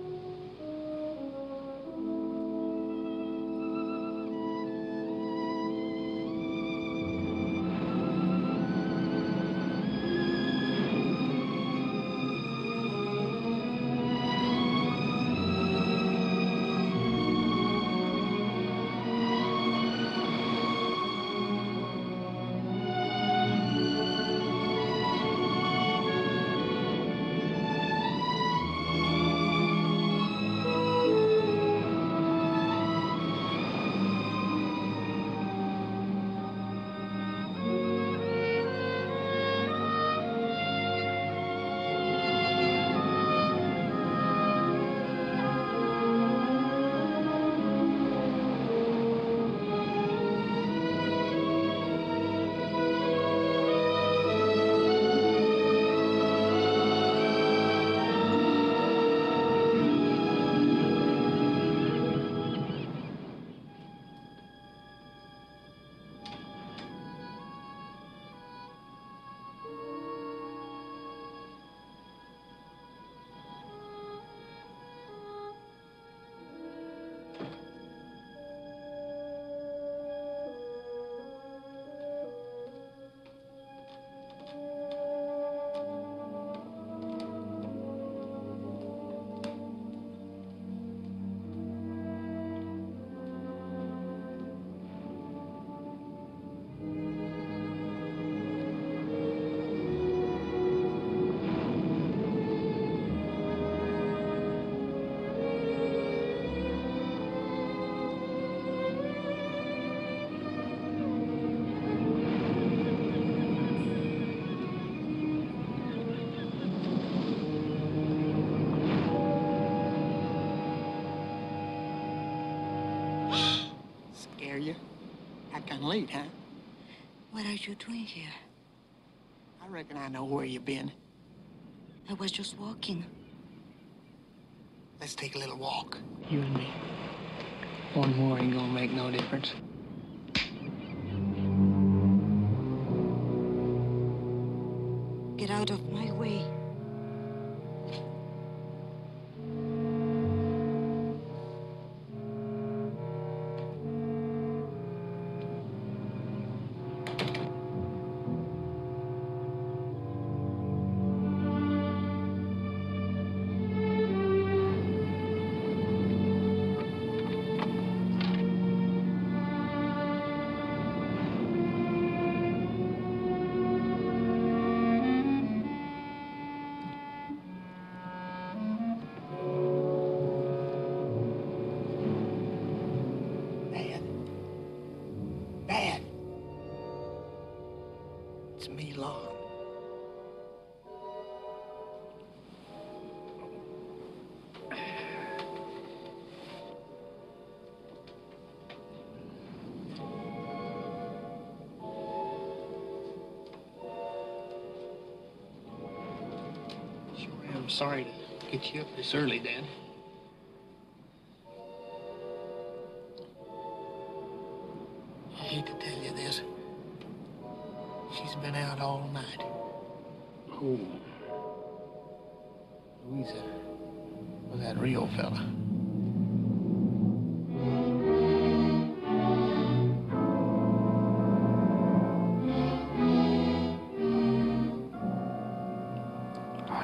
Scare you? That kind of late, huh? What are you doing here? I reckon I know where you've been. I was just walking. Let's take a little walk. You and me. One more ain't gonna make no difference. Get out of my way. Dad. It's me, Lon. Sure am sorry to get you up this early, Dad. I hate to tell you this. She's been out all night. Who? Louisa. With that Rio fella.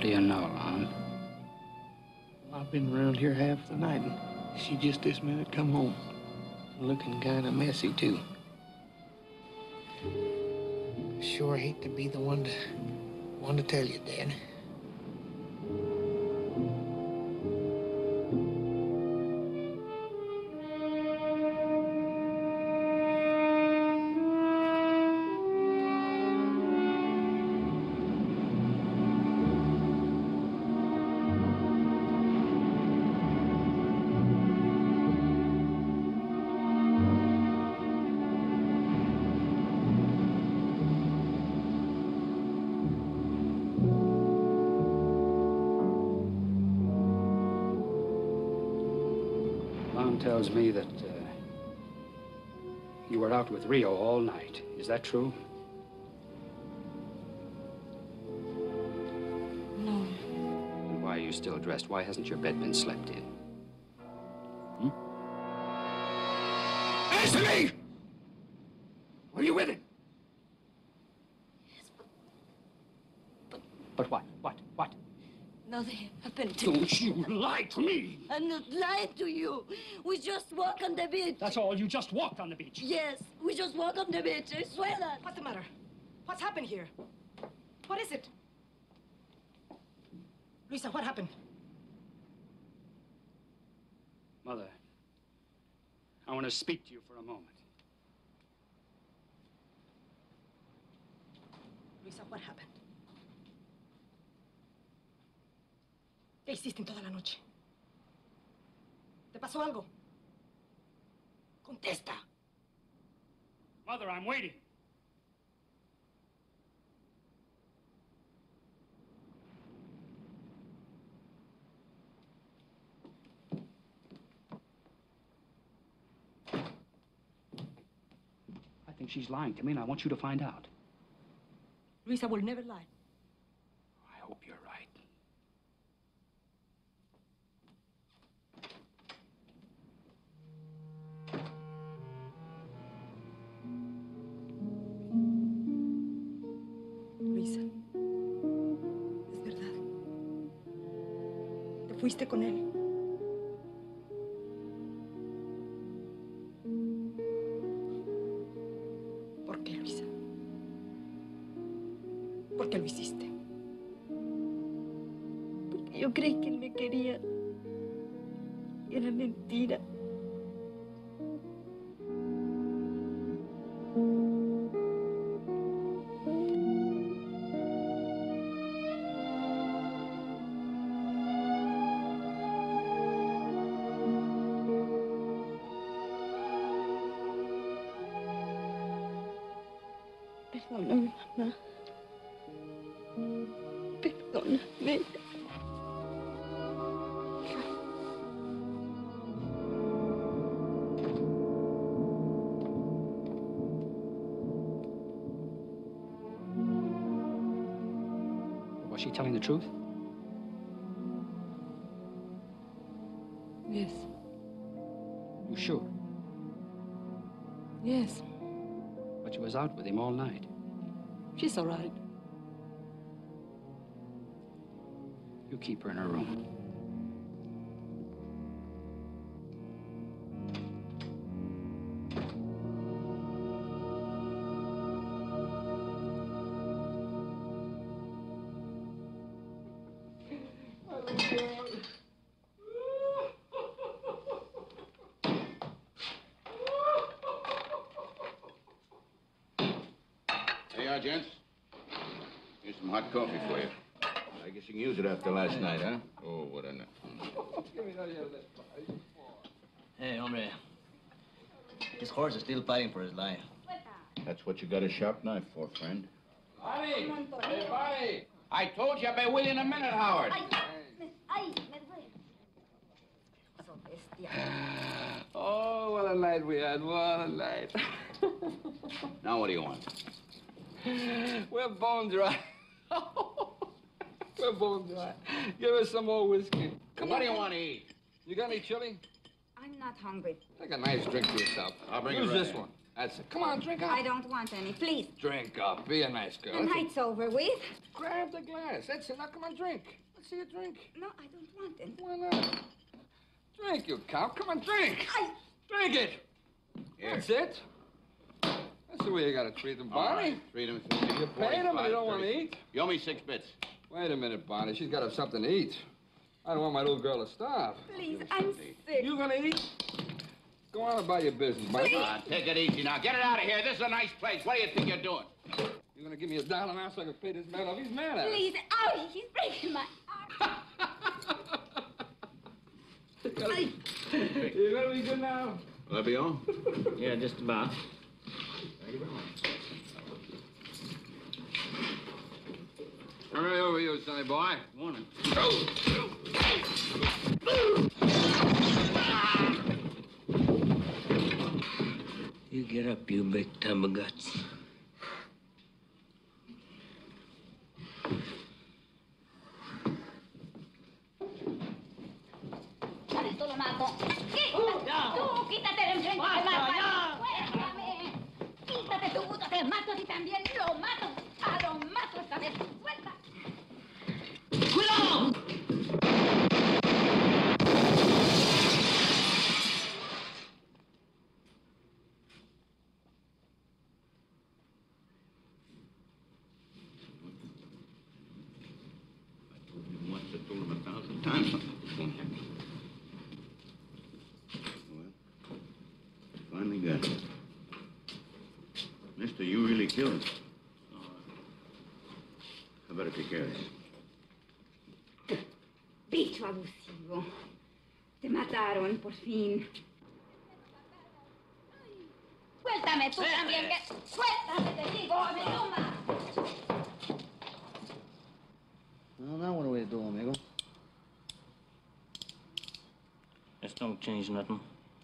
do you know, Lon? I've been around here half the night, and she just this minute come home. Looking kind of messy, too. Sure hate to be the one to tell you, Dad. Lon tells me that you were out with Rio all night. Is that true? No. And why are you still dressed? Why hasn't your bed been slept in? Answer me! Were you with him? Yes, But what? What? nothing happened to Don't you lie to me! I'm not lying to you. We just walk on the beach. That's all? You just walked on the beach? Yes, we just walk on the beach. I swear that. What's the matter? What's happened here? What is it? Luisa, what happened? Mother, I want to speak to you for a moment. Luisa, what happened? ¿Qué hiciste en toda la noche? ¿Te pasó algo? Contesta. Mother, I'm waiting. I think she's lying to me, and I want you to find out. Luisa will never lie. I hope you're right. Luisa, es verdad. Te fuiste con él. ¿Por qué, Luisa? ¿Por qué lo hiciste? Porque yo creí que él me quería. Era mentira. Perdóname, mamá. Perdóname. Was she telling the truth? Yes. You sure? Yes. But you was out with him all night. She's all right. You keep her in her room. Hey, you are, gents. Here's some hot coffee for you. I guess you can use it after last night, huh? Oh, what a night. Hey, hombre. This horse is still fighting for his life. That's what you got a sharp knife for, friend. Barney! Hey, Barney! I told you I'd be with you in a minute, Howard. Oh, what a night we had. What a night. Now what do you want? We're bone dry. We're bone dry. Give us some more whiskey. Come What on. do you want to eat? You got any chili? I'm not hungry. Take a nice drink to yourself. I'll bring it Use right this in. one. That's it. Come on, drink up. I don't want any, please. Drink up. Be a nice girl. The night's over with. Grab the glass. That's it. Now, come on, drink. Let's see you drink. No, I don't want it. Why not? Drink, you cow. Come on, drink. Drink it. Here. That's it. That's the way you gotta treat them, All Bonnie. right, treat him. You paid them and you don't want to eat. You owe me 6 bits. Wait a minute, Bonnie. She's got to have something to eat. I don't want my little girl to starve. Please, I'm sick. You gonna eat? Go on about your business, Bonnie. Take it easy now. Get it out of here. This is a nice place. What do you think you're doing? You're gonna give me $1 now so I can pay this man off? He's mad at us. Please, oh, he's breaking my arm. You gonna be good now? Will that be all? Yeah, just about. Thank you very much. Come right over, you sonny boy. Morning. You get up, you big tub of guts. Esto lo mato. Tú, quítate de enfrente, te mato. Suéltame. Quítate tú, te mato a ti también. Lo mato. Lo mato esta vez. Suelta. ¡Cuidado! Once I told him 1,000 times something was going to happen. Well, finally got it. Mister, you really killed him. I better take care of this. Bicho abusivo. Te mataron, por fin. Suéltame tú también. Suéltame, te digo. Me toma. Well, now what do we do, amigo? This don't change nothing.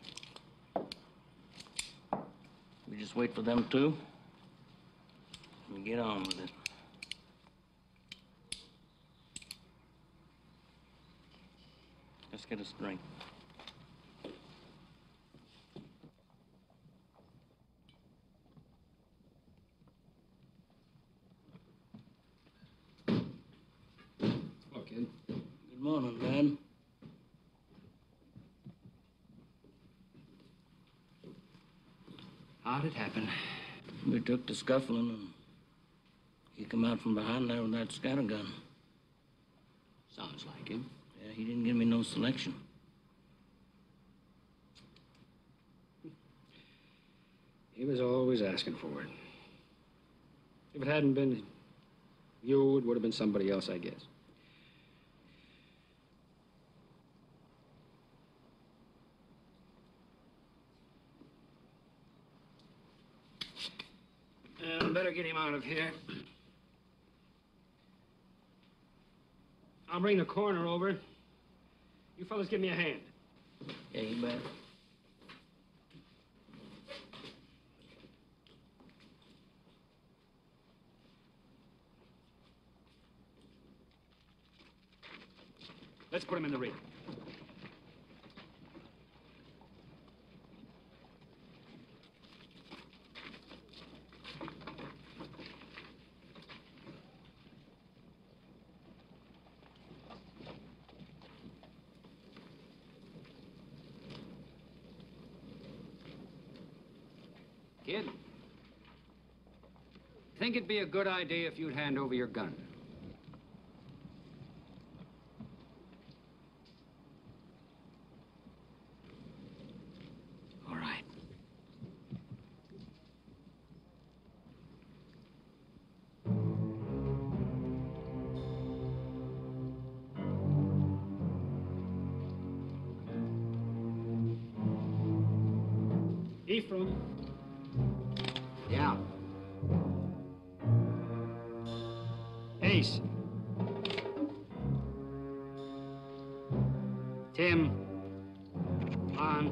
We just wait for them to. And get on with it. Let's get a drink. Hello, kid. Good morning, Dad. How'd it happen? We took the scuffling and he come out from behind there with that scattergun. Sounds like him. Yeah, he didn't give me no selection. He was always asking for it. If it hadn't been you, it would have been somebody else, I guess. Better get him out of here. I'll bring the coroner over. You fellas give me a hand. Yeah, you bet. Let's put him in the rear. Kid, think it'd be a good idea if you'd hand over your gun? All right. Ephraim. Yeah. Ace. Tim. On.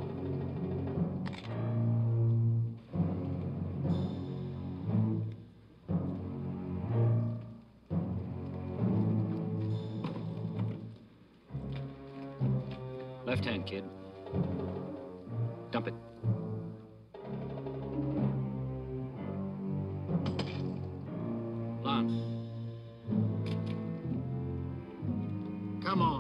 Left hand, kid. Dump it. Come on.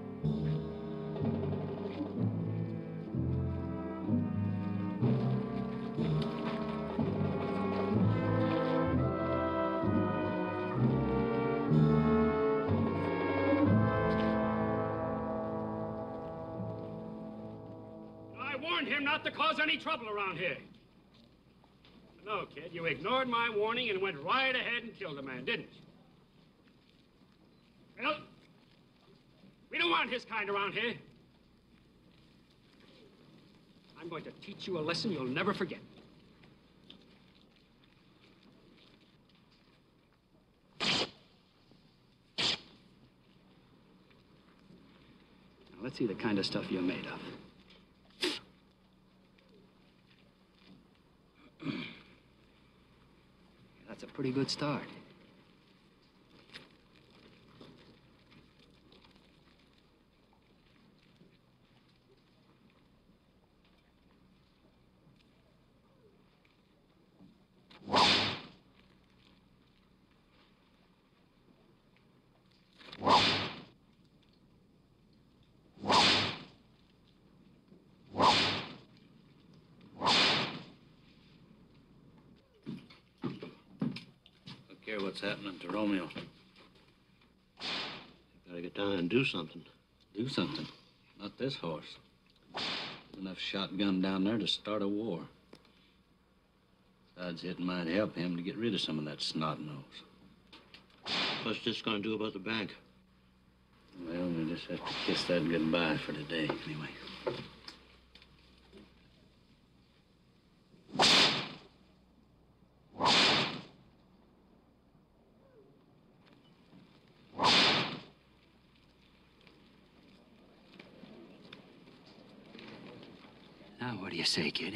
I warned him not to cause any trouble around here. No, kid, you ignored my warning and went right ahead and killed a man, didn't you? Well, we don't want his kind around here. I'm going to teach you a lesson you'll never forget. Now, let's see the kind of stuff you're made of. That's a pretty good start. Care what's happening to Romeo. Gotta get down and do something. Do something. Not this horse. There's enough shotgun down there to start a war. Besides, it might help him to get rid of some of that snot nose. What's this gonna do about the bank? Well, we just have to kiss that goodbye for today, anyway. Now, what do you say, kid?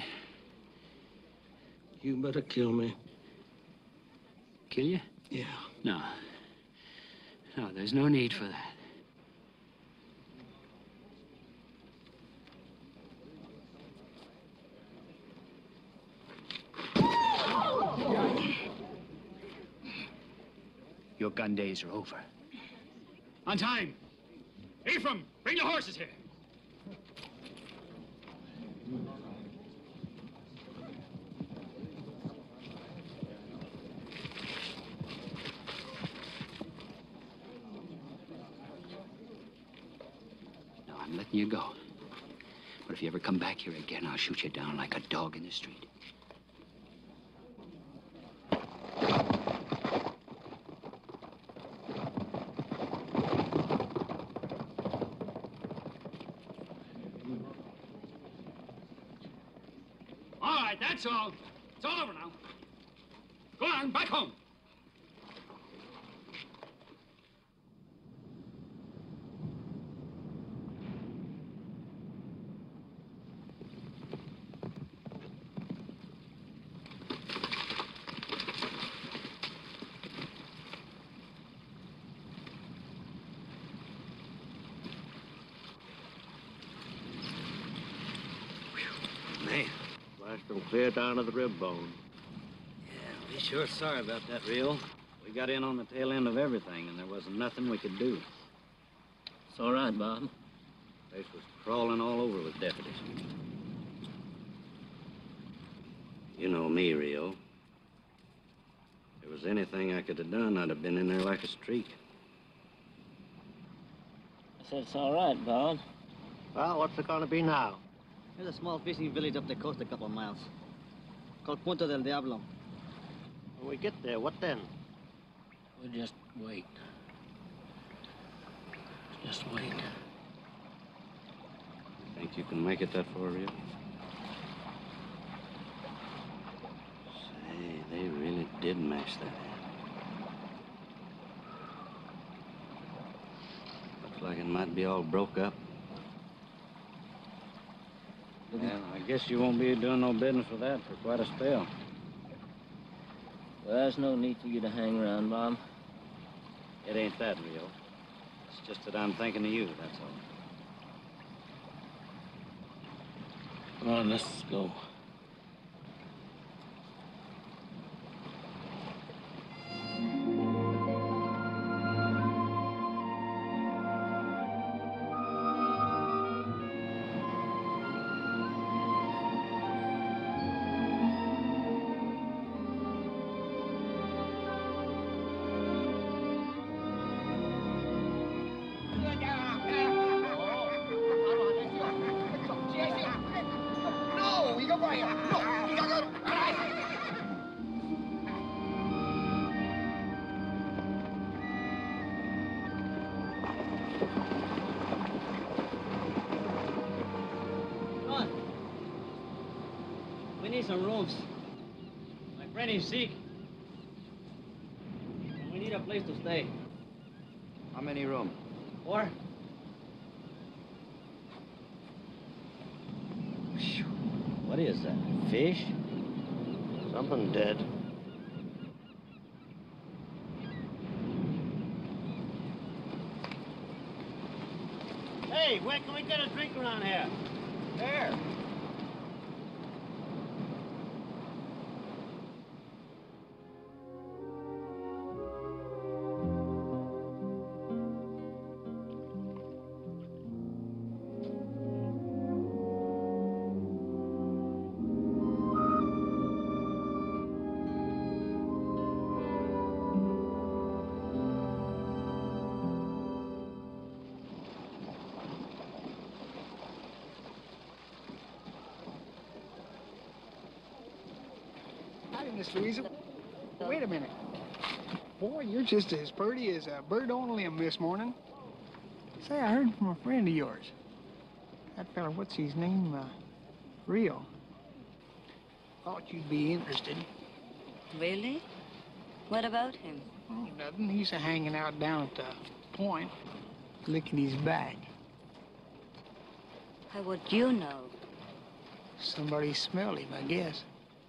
You better kill me. Kill you? Yeah. No. No, there's no need for that. Your gun days are over. On time. Ephraim, bring the horses here. Now, I'm letting you go. But if you ever come back here again, I'll shoot you down like a dog in the street. All right, that's all. It's all over now. Go on, back home. Man, slashed them clear down to the rib bone. Yeah, we sure sorry about that, Rio. We got in on the tail end of everything, and there wasn't nothing we could do. It's all right, Bob. The place was crawling all over with deputies. You know me, Rio. If there was anything I could have done, I'd have been in there like a streak. I said it's all right, Bob. Well, what's it gonna be now? There's a small fishing village up the coast a couple of miles. Called Punta del Diablo. When we get there, what then? We'll just wait. Just wait. Think you can make it that far, Rio? Say, they really did mash that in. Looks like it might be all broke up. Well, I guess you won't be doing no business with that for quite a spell. Well, there's no need for you to hang around, Bob. It ain't that, Rio. It's just that I'm thinking of you, that's all. Come on, let's go. Come on. We need some rooms. My friend is sick. And we need a place to stay. How many rooms? 4. What is that? Fish? Something dead. Hey, where can we get a drink around here? There. Hi, Miss Louisa. Wait a minute. Boy, you're just as pretty as a bird on a limb this morning. Say, I heard from a friend of yours. That fella, what's his name? Rio. Thought you'd be interested. Really? What about him? Oh, nothing. He's hanging out down at the point, licking his back. How would you know? Somebody smelled him, I guess.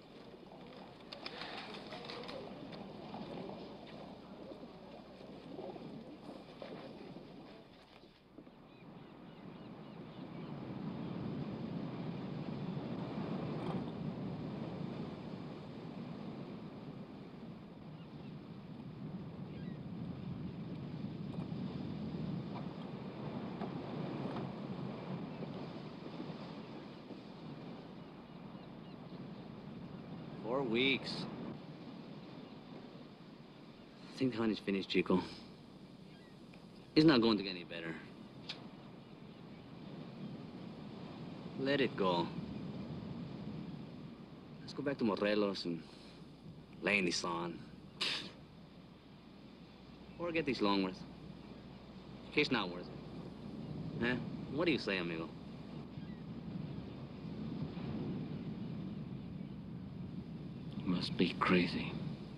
Weeks. I think the honey's finished, Chico. It's not going to get any better. Let it go. Let's go back to Morelos and lay in the sun. Or get these Longworth. Case not worth it. Huh? What do you say, amigo? Must be crazy.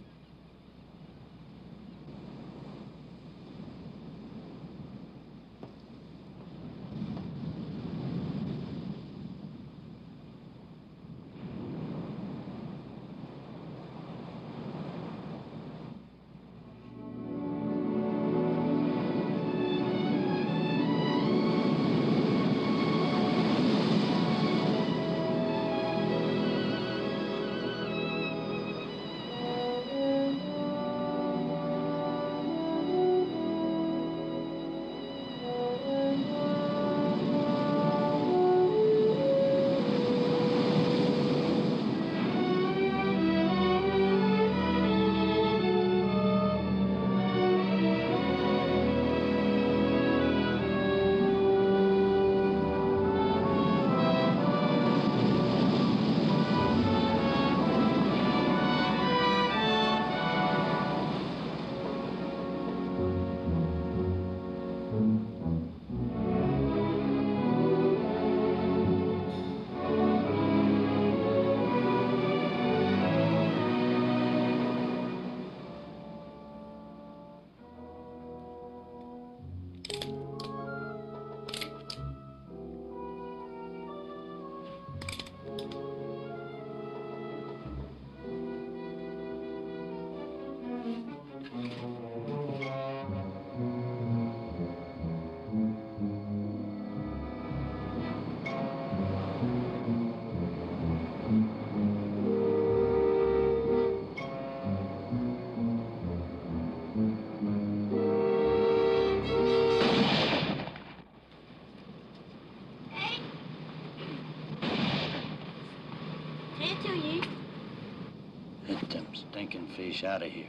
Get them stinking fish out of here.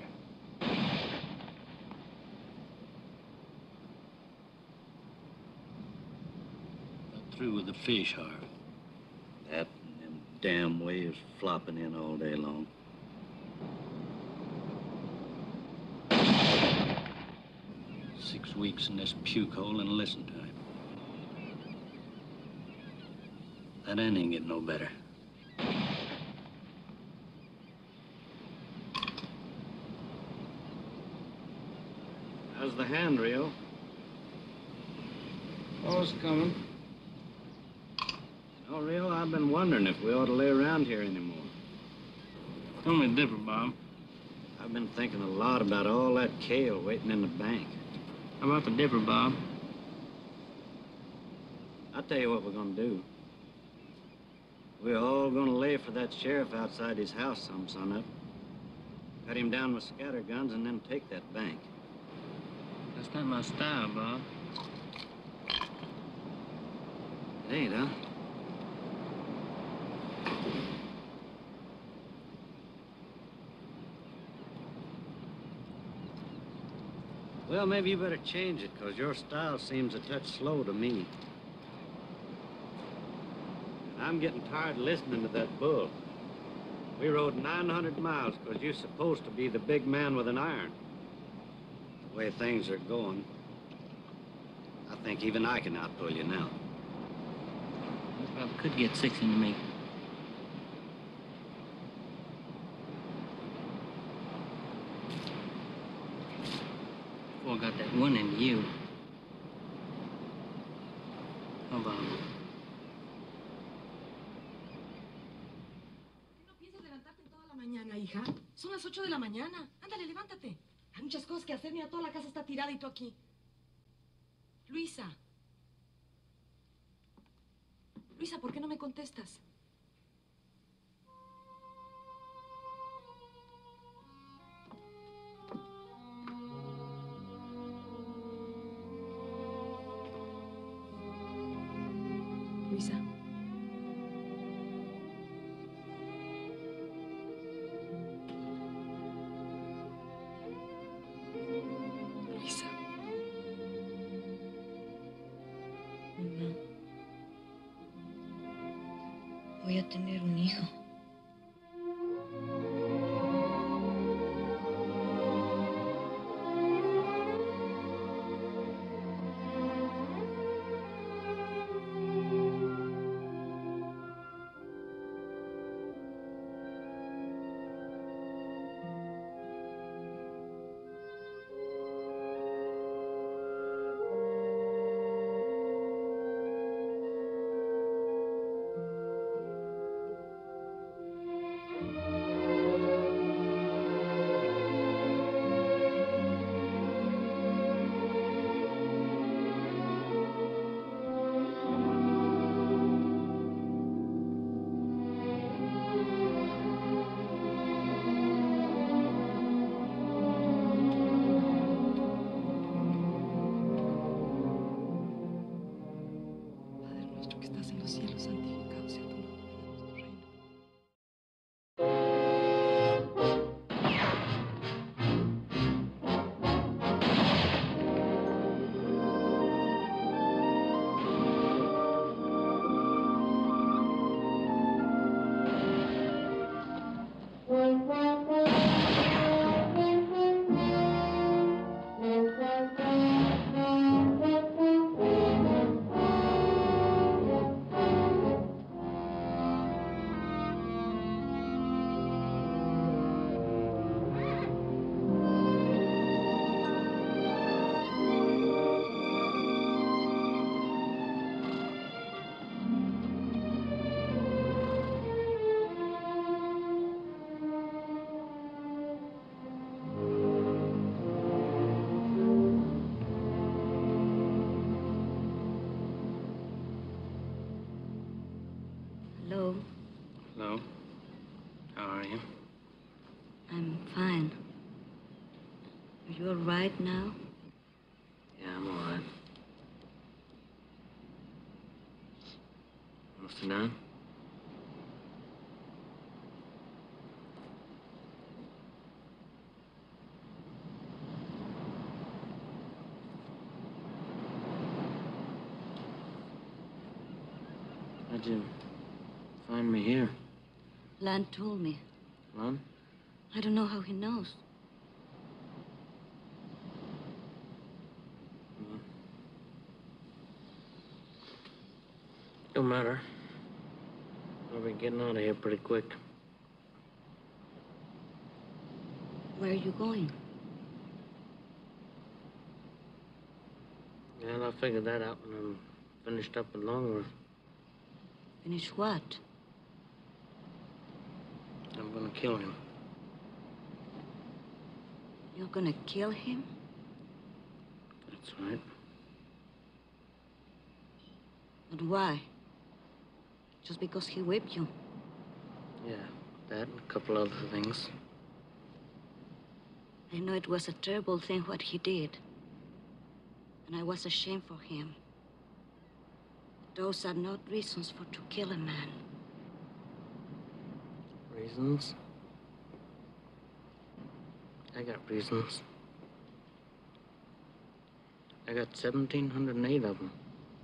Got through with the fish, Harv. That and them damn waves flopping in all day long. 6 weeks in this puke hole and listen to him. That end ain't getting no better. How's the hand, Rio? Oh, it's coming. Oh, Rio, I've been wondering if we ought to lay around here anymore. Tell me different, Bob. I've been thinking a lot about all that kale waiting in the bank. How about the dipper, Bob? I'll tell you what we're gonna do. We're all gonna lay for that sheriff outside his house some sunup. Cut him down with scatter guns and then take that bank. That's not my style, Bob. It ain't, huh? Well, maybe you better change it, because your style seems a touch slow to me. And I'm getting tired of listening to that bull. We rode 900 miles because you're supposed to be the big man with an iron. The way things are going, I think even I can outpull you now. Bob could get 6 into me. Before I got that 1 into you. How about it? ¿No piensas levantarte toda la mañana, hija? Son las 8 de la mañana. Ándale, levántate. Hay muchas cosas que hacer. Mira, toda la casa está tirada y tú aquí. Luisa. Luisa, ¿por qué no me contestas? Luisa. Luisa. Mamá. Voy a tener un hijo. Hello. Hello. How are you? I'm fine. Are you all right now? Yeah, I'm all right. Want to sit down? How'd you find me here? Lan told me. Lon? I don't know how he knows. Don't matter. I'll be getting out of here pretty quick. Where are you going? Well, I'll figure that out when I'm finished up in Longworth. Finish what? I'm gonna kill him. You're gonna kill him? That's right. But why? Just because he whipped you? Yeah, that and a couple other things. I know it was a terrible thing what he did. And I was ashamed for him. Those are not reasons for to kill a man. Reasons? I got reasons. I got 1,708 of them.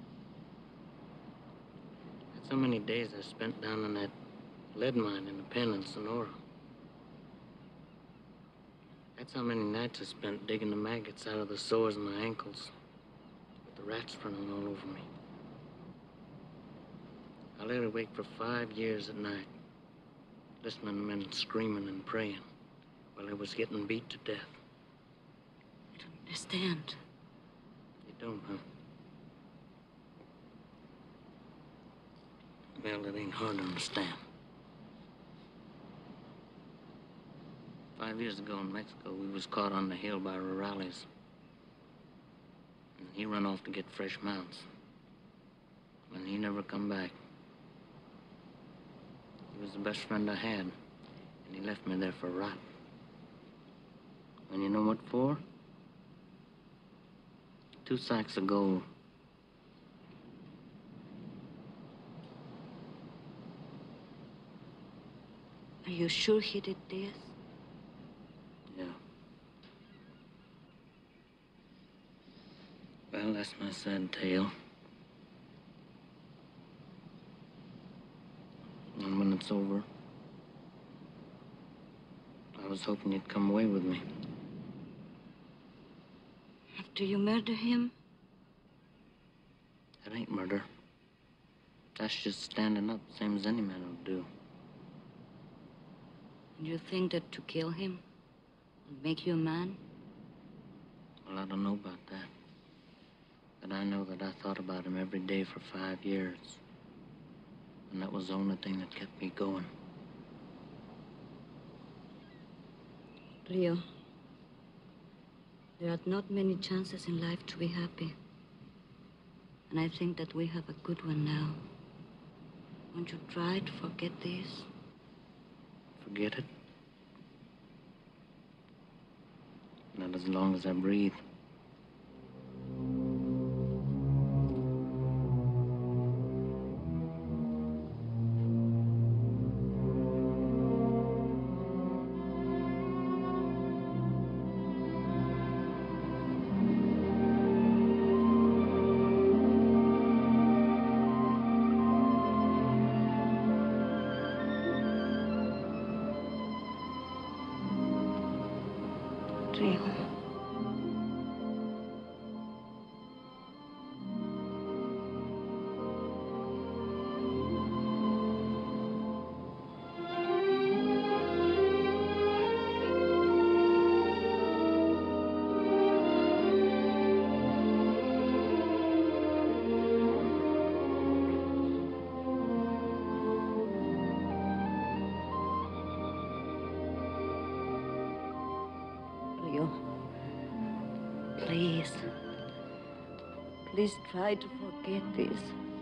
That's how many days I spent down in that lead mine in the pen in Sonora. That's how many nights I spent digging the maggots out of the sores in my ankles, with the rats running all over me. I lay awake for 5 years at night, listening to men screaming and praying while I was getting beat to death. I don't understand. You don't, huh? Well, it ain't hard to understand. 5 years ago in Mexico, we was caught on the hill by rurales. And he run off to get fresh mounts. And he never come back. He was the best friend I had, and he left me there for rot. And you know what for? 2 sacks of gold. Are you sure he did this? Yeah. Well, that's my sad tale. And when it's over, I was hoping you'd come away with me. After you murder him? That ain't murder. That's just standing up, same as any man would do. And you think that to kill him will make you a man? Well, I don't know about that. But I know that I thought about him every day for 5 years. And that was the only thing that kept me going. Rio, there are not many chances in life to be happy. And I think that we have a good one now. Won't you try to forget this? Forget it? Not as long as I breathe. Rio. Rio, please. Please try to forget this.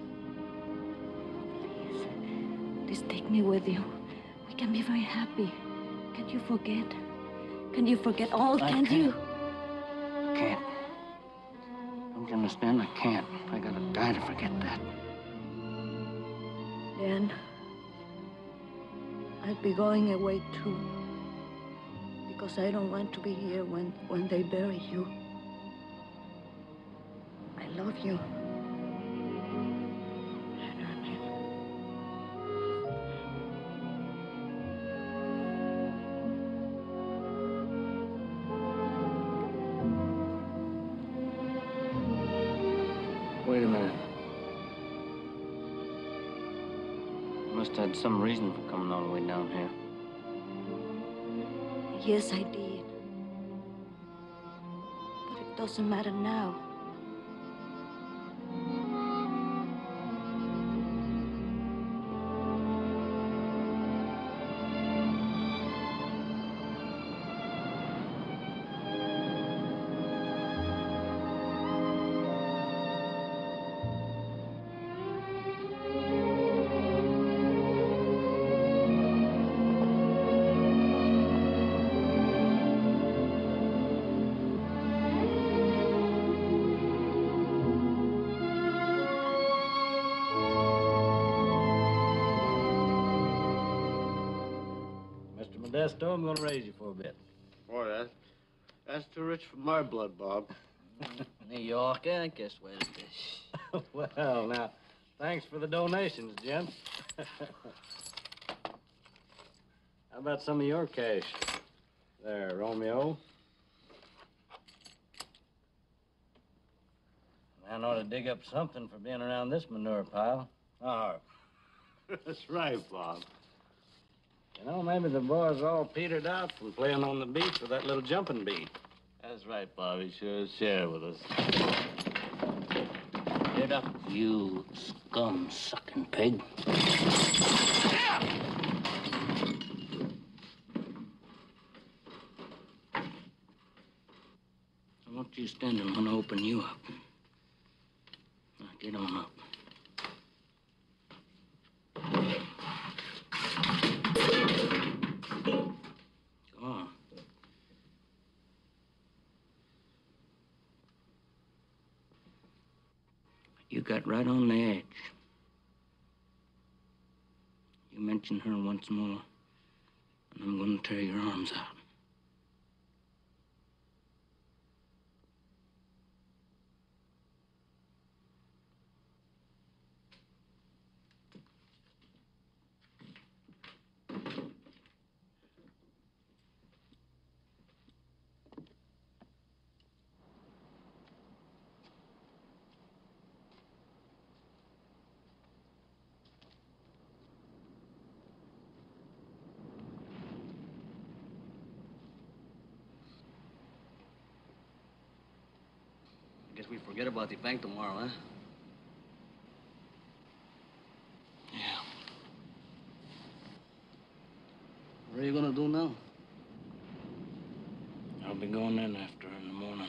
Please take me with you. We can be very happy. Can you forget? Can you forget all? Can't you? Can't. Don't you understand? I can't. I gotta die to forget that. Then I'll be going away too. Because I don't want to be here when they bury you. I love you. Wait a minute. must have had some reason for coming all the way down here. Yes, I did. But it doesn't matter now. Mr. Modesto, I'm going to raise you for a bit. Boy, that's too rich for my blood, Bob. New York, I guess where it is. Well, now, thanks for the donations, gents. How about some of your cash? There, Romeo. Man ought to dig up something for being around this manure pile. Oh, That's right, Bob. you know, maybe the boys are all petered out from playing on the beach with that little jumping beat. That's right, Bob. He sure is sharing with us. Get up, you scum-sucking pig. I want you standing when I open you up. Now, get on up. Go on. You got right on the edge. You mention her once more, and I'm going to tear your arms out. I guess we forget about the bank tomorrow, huh? Yeah. What are you gonna do now? I'll be going in after her in the morning.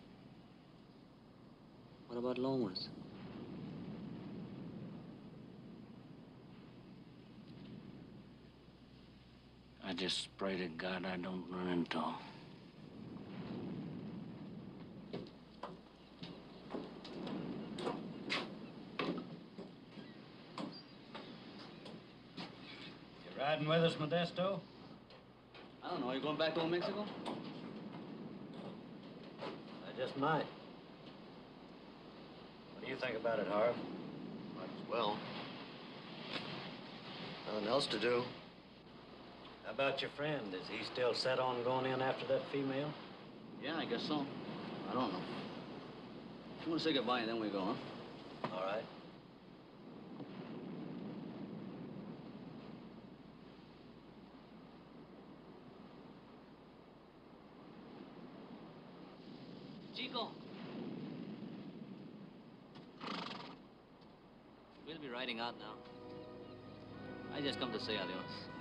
What about Longworth? I just pray to God I don't run into him. You riding with us, Modesto? I don't know. Are you going back to Old Mexico? I just might. What do you think about it, Harv? Might as well. Nothing else to do. How about your friend? Is he still set on going in after that female? Yeah, I guess so. I don't know. You want to say goodbye and then we go, huh? All right. Chico. We'll be riding out now. I just come to say adios.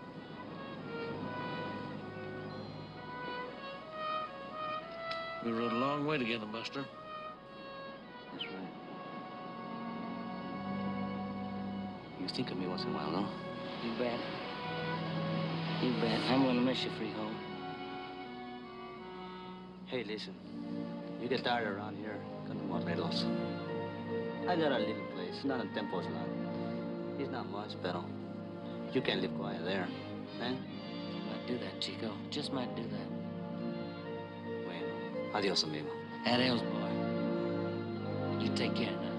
We rode a long way together, Buster. That's right. You think of me once in a while, no? You bet. You bet. I'm gonna miss you, Freehold. Hey, listen. You get tired around here, come to Morelos. I got a little place, not in Tempo's land. It's not much, but you can live quiet there, eh? Might do that, Chico. Just might do that. Bueno, adios, amigo. Adios, boy. You take care now.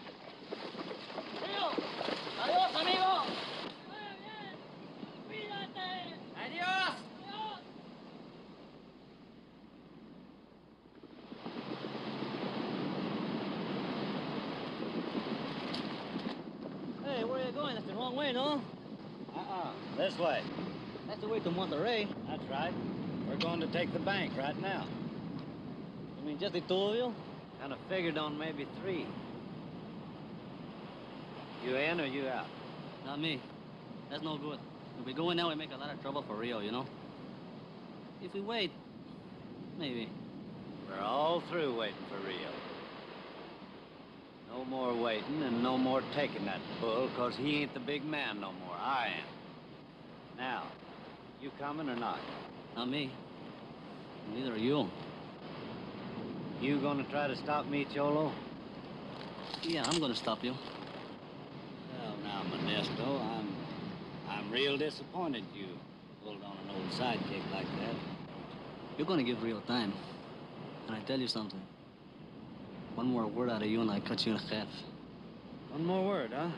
Adiós, amigo. Cuídate. Illinois. That's the wrong way, no? This way. That's the way to Monterey. That's right. We're going to take the bank right now. You mean just the two of you? Kind of figured on maybe 3. You in or you out? Not me. That's no good. If we go in now, we make a lot of trouble for Rio, you know? If we wait, maybe. We're all through waiting for Rio. No more waiting and no more taking that bull, 'cause he ain't the big man no more. I am. Now, you coming or not? Not me. Neither are you. You gonna try to stop me, Cholo? Yeah, I'm gonna stop you. Well, now, Modesto, I'm real disappointed you pulled on an old sidekick like that. You're gonna give Rio time. And I tell you something. One more word out of you and I cut you in half. One more word, huh?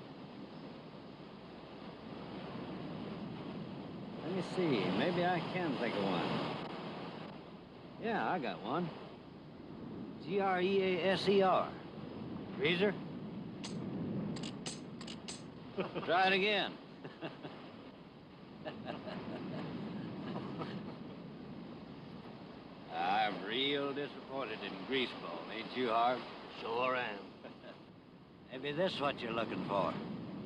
Let me see. Maybe I can think of one. Yeah, I got one. Greaser. Greaser? Try it again. I'm real disappointed in Greaseball, ain't you, Harv? Sure am. Maybe this is what you're looking for.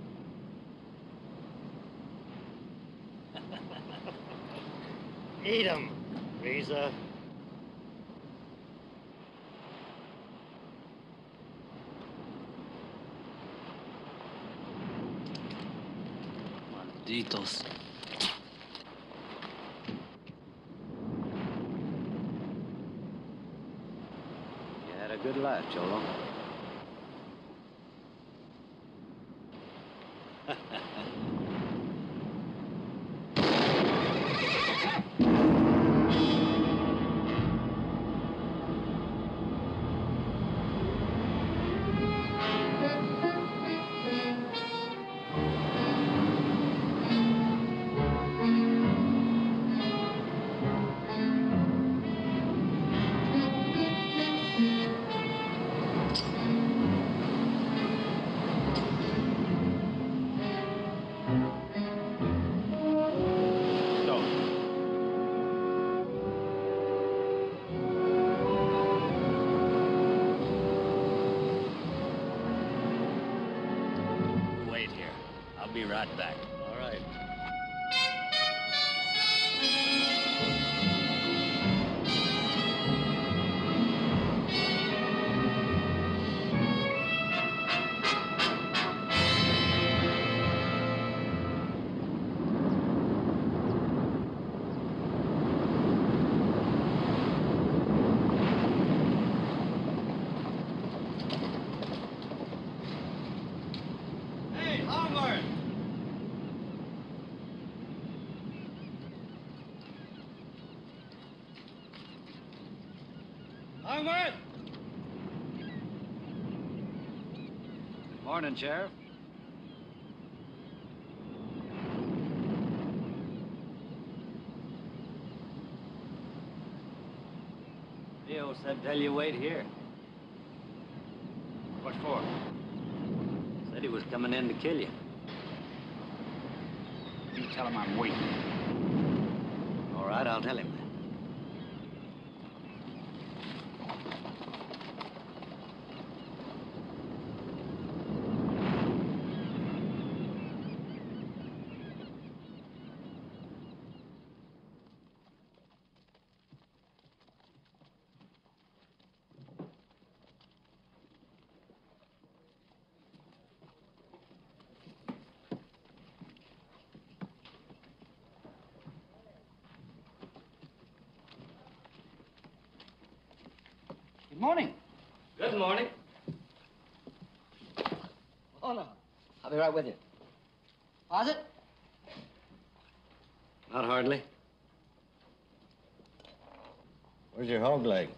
Eat 'em, Greaser. Malditos. You had a good life, Cholo. Wait here. I'll be right back. All right. Hey, Longworth! Longworth! Morning, Sheriff. Leo said tell you wait here. What for? Said he was coming in to kill you. You tell him I'm waiting. All right, I'll tell him that. Good morning. Good morning. Oh, no. I'll be right with you. How's it? Not hardly. Where's your hog leg?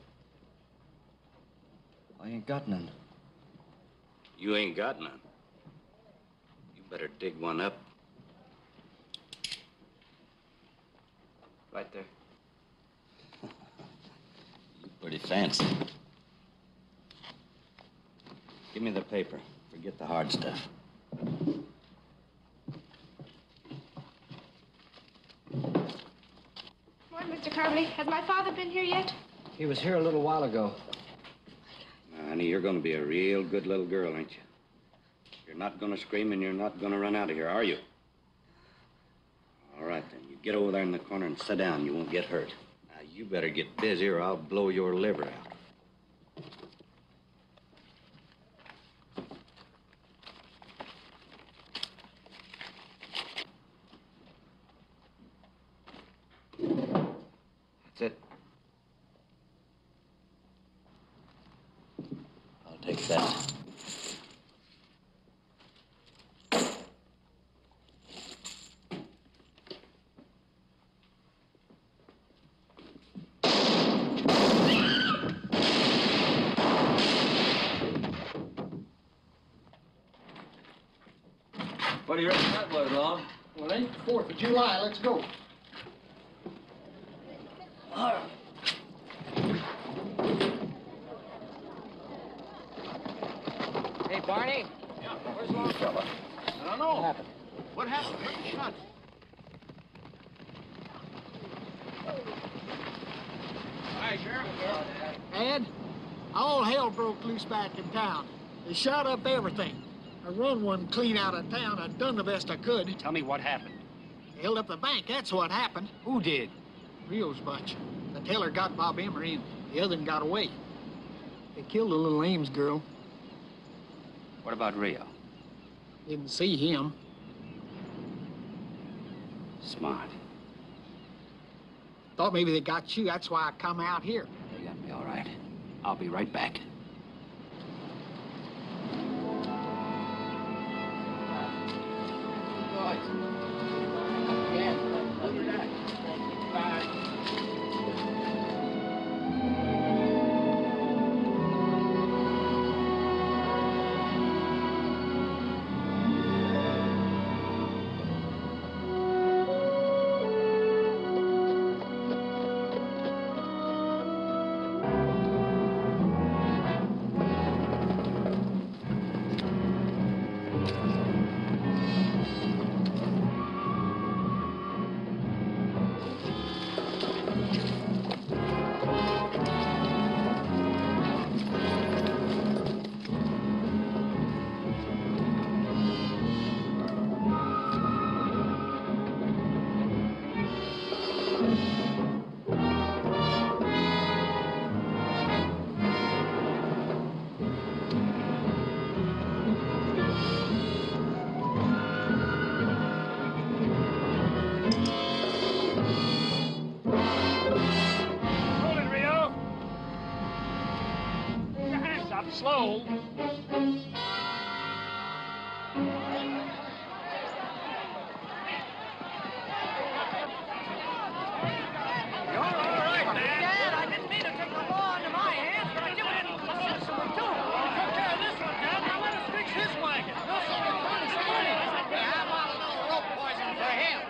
I ain't got none. You ain't got none. You better dig one up. Right there. Pretty fancy. Give me the paper. Forget the hard stuff. terribly. Has my father been here yet? He was here a little while ago. Now, honey, you're going to be a real good little girl, ain't you? You're not going to scream and you're not going to run out of here, are you? All right, then. You get over there in the corner and sit down. You won't get hurt. Now, you better get busy or I'll blow your liver out. That's it. I'll take that. What do you reckon that was, Lon? Well, it ain't the 4th of July. Let's go. Hey, Barney. Yeah, where's Longfellow? I don't know. What happened? What happened? Where's the shot? Hi, Sheriff. Ed, all hell broke loose back in town. They shot up everything. I run one clean out of town. I done the best I could. Tell me what happened. They held up the bank, that's what happened. Who did? Rio's bunch. The teller got Bob Emery and the other one got away. They killed the little Ames girl. What about Rio? Didn't see him. Smart. Thought maybe they got you, that's why I come out here. They got me all right. I'll be right back. Slow. Dad, I didn't mean to take the law into my hands, but I knew it insistently too. I took care of this one, Dad. Now let us fix his wagon. We'll save the money some money. Yeah, I want a little rope poison for him.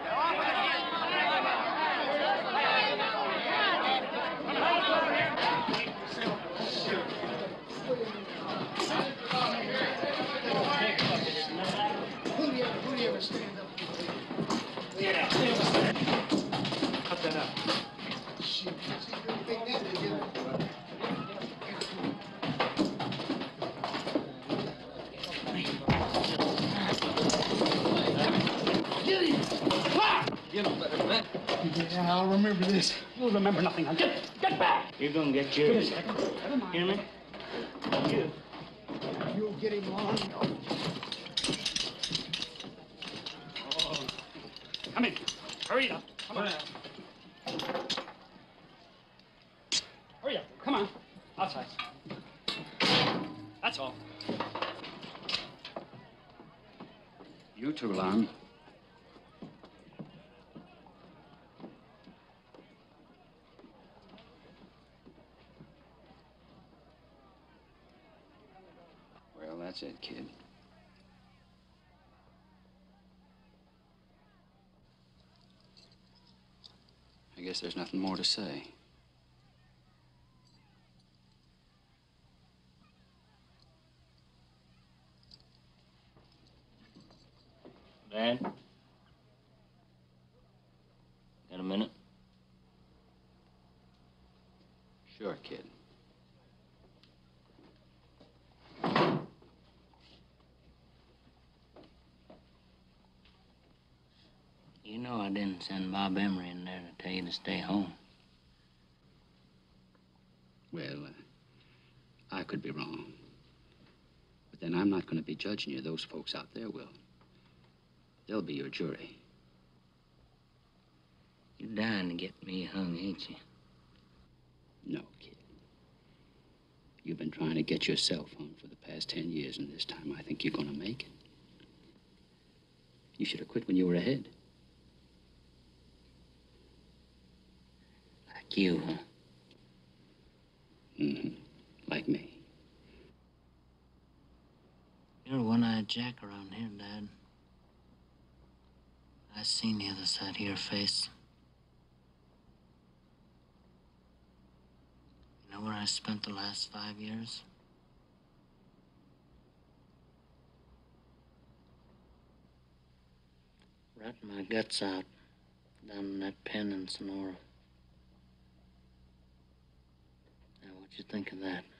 Who do you ever stand up? Cut that out. Shit, see, you really think that is it? Get him! You know better than that. Yeah, I'll remember this. You'll remember nothing. Now get back! You're gonna get yours. Never mind. Hear me? You. You'll get him on. Oh. Come in. Hurry up. Come on. Hurry up. Come on. Outside. That's all. You too, Lon. Well, that's it, kid. I guess there's nothing more to say. Dad? Got a minute? Sure, kid. You know I didn't send Bob Emery in there to tell you to stay home. Well, I could be wrong. But then I'm not going to be judging you. Those folks out there will. They'll be your jury. You're dying to get me hung, ain't you? No, kid. You've been trying to get yourself hung for the past 10 years, and this time I think you're going to make it. You should have quit when you were ahead. Like you, huh? Mm-hmm. Like me. You're a one-eyed jack around here, Dad. I seen the other side of your face. You know where I spent the last 5 years? Rotting my guts out down in that pen in Sonora. Now, what'd you think of that?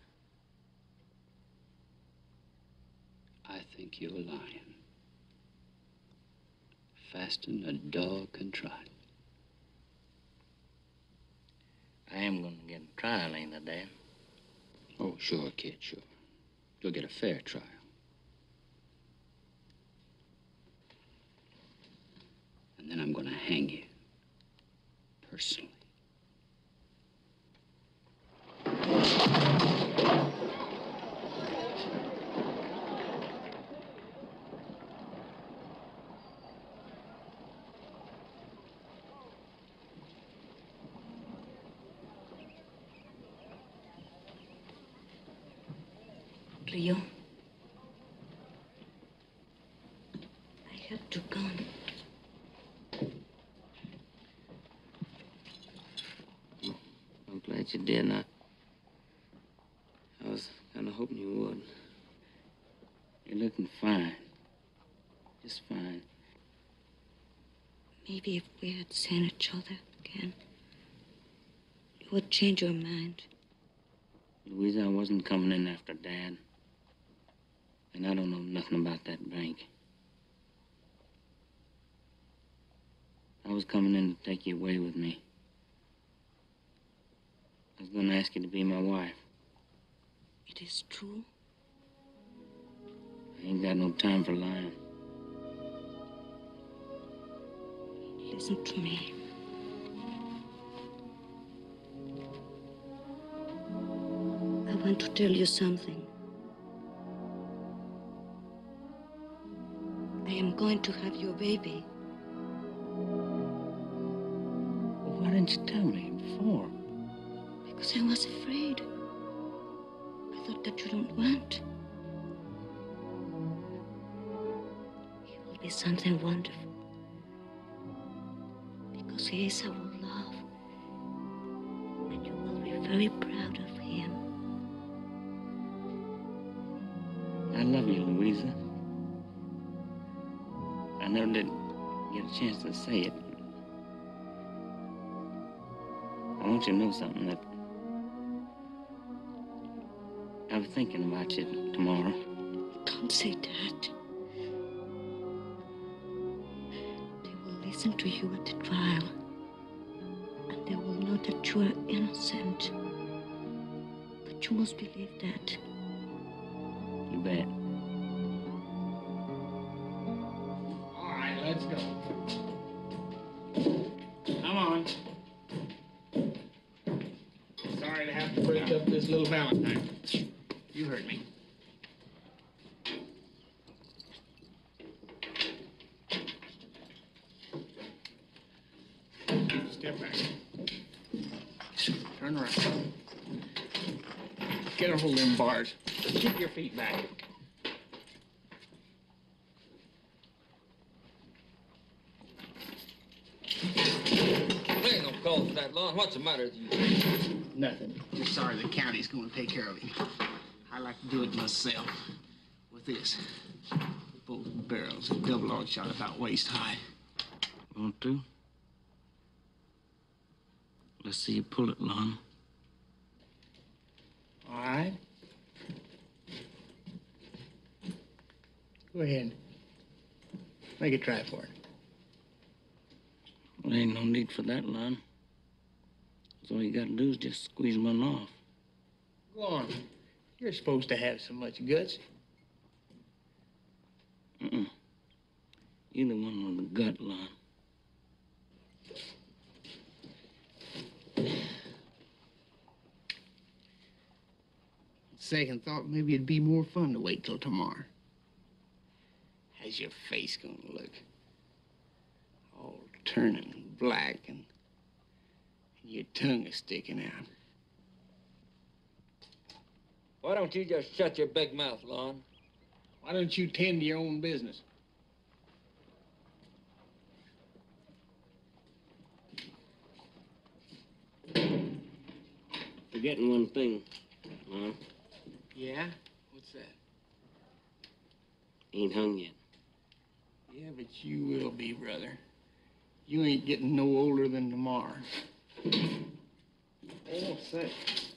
I think you're lying. Faster than a dog can trot. I am gonna get a trial, ain't I, Dad? Oh, sure, kid, sure. You'll get a fair trial. And then I'm gonna hang you. Personally. Rio, I have to go. I'm glad you did. I was kind of hoping you would. You're looking fine. Just fine. Maybe if we had seen each other again, you would change your mind. Louisa, I wasn't coming in after Dad. And I don't know nothing about that bank. I was coming in to take you away with me. I was going to ask you to be my wife. It is true. I ain't got no time for lying. Listen to me. I want to tell you something. I am going to have your baby. Well, why didn't you tell me before? Because I was afraid. I thought that you don't want. He will be something wonderful. Because he is our love. And you will be very proud of him. I love you, Louisa. I never did get a chance to say it. I want you to know something, that I was thinking about you tomorrow. Don't say that. They will listen to you at the trial. And they will know that you are innocent. But you must believe that. You bet. All right, let's go. Come on. Sorry to have to break up this little Valentine. You heard me. Step back. Turn around. Get a hold of them bars. Keep your feet back. There ain't no call for that long. What's the matter with you? Nothing. Just sorry the county's going to take care of him. I like to do it myself. With this. Both barrels of double-aught shot about waist high. Want to? Let's see you pull it, Lon. All right. Go ahead. Make a try for it. Well, ain't no need for that, Lon. So all you gotta do is just squeeze one off. Go on. You're supposed to have so much guts. You're the one with the gut, Lon. Second thought, maybe it'd be more fun to wait till tomorrow. How's your face gonna look? All turning black and your tongue is sticking out. Why don't you just shut your big mouth, Lon? Why don't you tend to your own business? Forgetting one thing, Lon. Yeah? What's that? Ain't hung yet. Yeah, but you will be, brother. You ain't getting no older than tomorrow. Oh, say.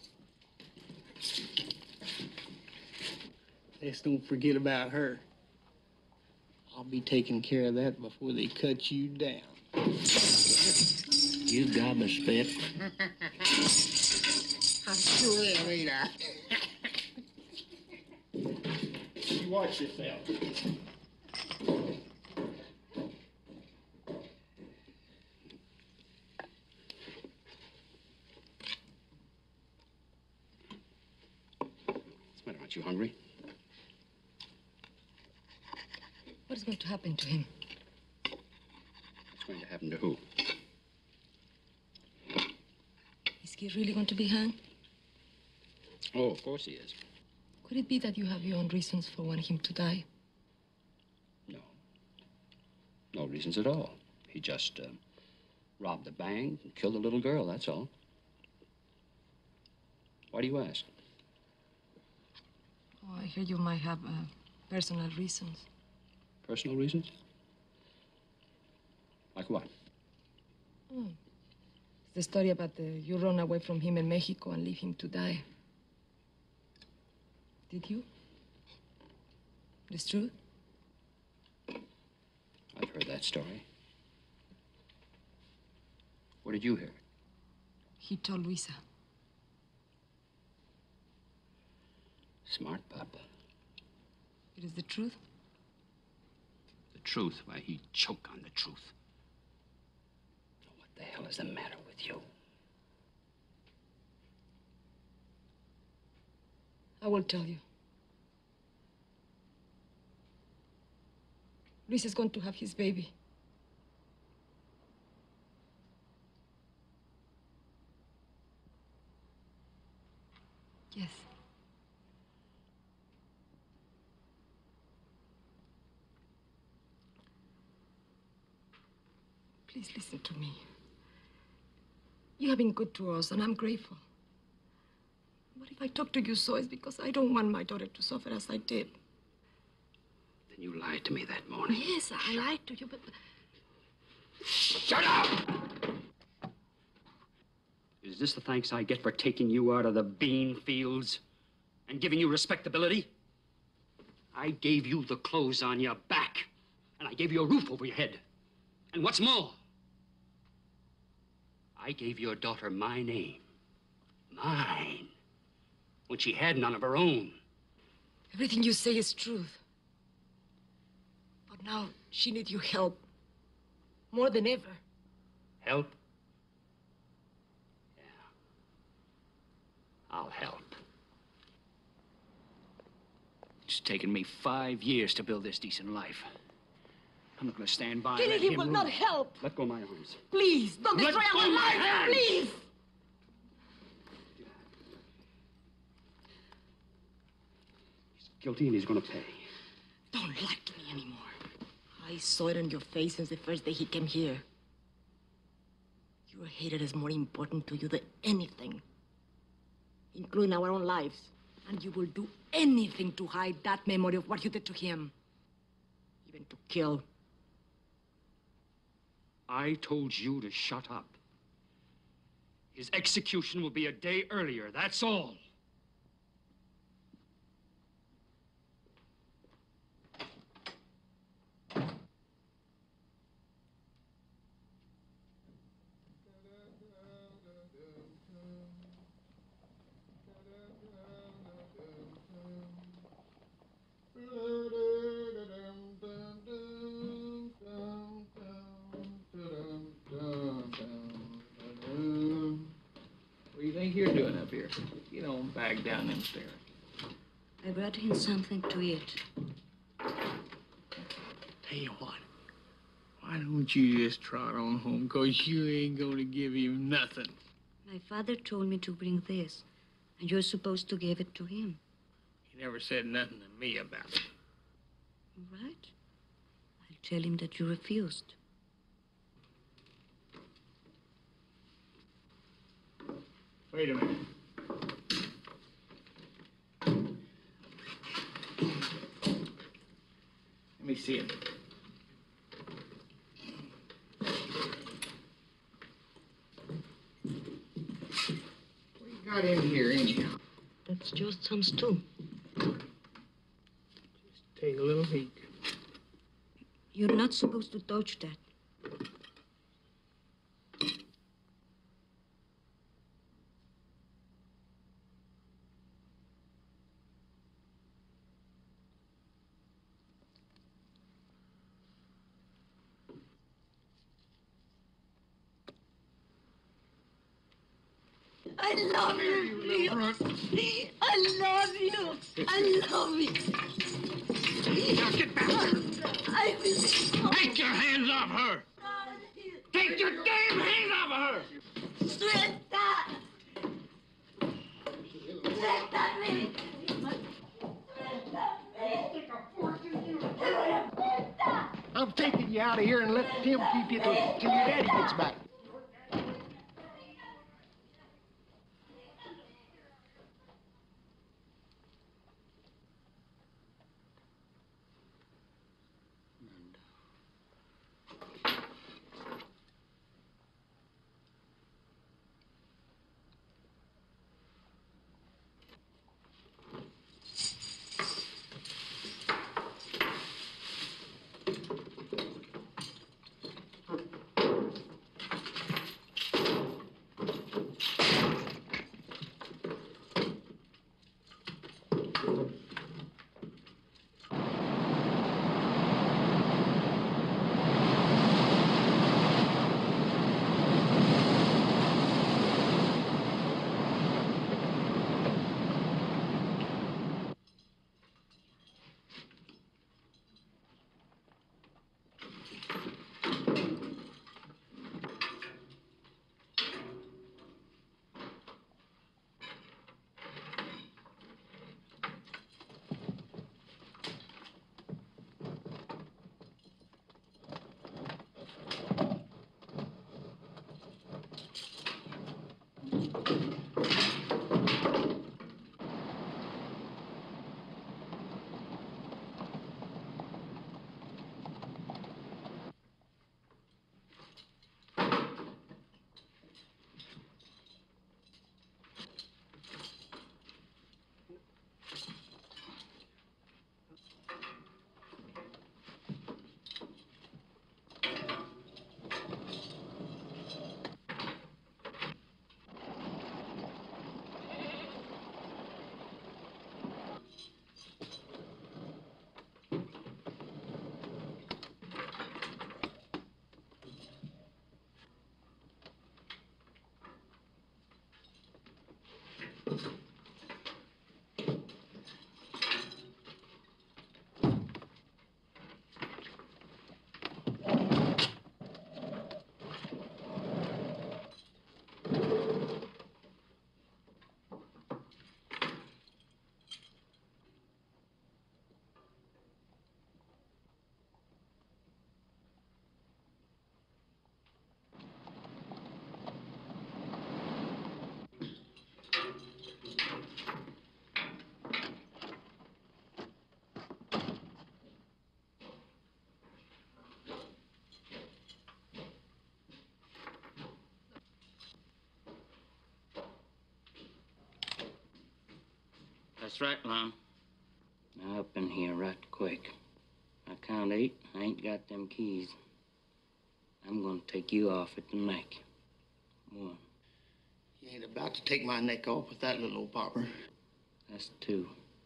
Just don't forget about her. I'll be taking care of that before they cut you down. You gobber spit. I sure am, ain't I? You watch yourself. What's the matter? Aren't you hungry? What is going to happen to him? What's going to happen to who? Is he really going to be hanged? Oh, of course he is. Could it be that you have your own reasons for wanting him to die? No reasons at all. He just robbed the bank and killed a little girl, that's all. Why do you ask? Oh, I hear you might have personal reasons. Personal reasons? Like what? Oh. It's the story about you run away from him in Mexico and leave him to die. Did you? It's true? I've heard that story. Where did you hear it? He told Luisa. Smart pup. It is the truth? The truth? Why, he'd choke on the truth. What the hell is the matter with you? I will tell you. Luis is going to have his baby. Yes. Please listen to me. You have been good to us, and I'm grateful. But if I talk to you so, it's because I don't want my daughter to suffer as I did. Then you lied to me that morning. Yes, I lied to you, but... Shut up! Is this the thanks I get for taking you out of the bean fields and giving you respectability? I gave you the clothes on your back, and I gave you a roof over your head. And what's more, I gave your daughter my name. Mine. When she had none of her own. Everything you say is truth. But now she needs your help. More than ever. Help? Yeah. I'll help. It's taken me 5 years to build this decent life. I'm not going to stand by and let He him will ruin not it. help. Let go of my arms. Please, don't Let destroy go our of my lives, hands. please. He's guilty and he's going to pay. Don't lie to me anymore. I saw it on your face since the first day he came here. Your hatred is more important to you than anything, including our own lives. And you will do anything to hide that memory of what you did to him. Even to kill. I told you to shut up. His execution will be a day earlier, that's all. Get on back down them stairs. I brought him something to eat. Tell you what, why don't you just trot on home? 'Cause you ain't gonna give him nothing. My father told me to bring this, and you're supposed to give it to him. He never said nothing to me about it. Right? I'll tell him that you refused. Wait a minute. Let me see it. What you got in here, anyhow? That's just some stew. Take a little peek. You're not supposed to touch that. I love you, Leo. I love you. I love you. Now get back. I will. Take your hands off her. Take your damn hands off of her. Suelta. Suéltame. I'm taking you out of here and let Tim keep you till your daddy gets back. That's right, Lon. Now up in here right quick. I count 8. I ain't got them keys. I'm gonna take you off at the neck. 1. You ain't about to take my neck off with that little old popper. That's 2.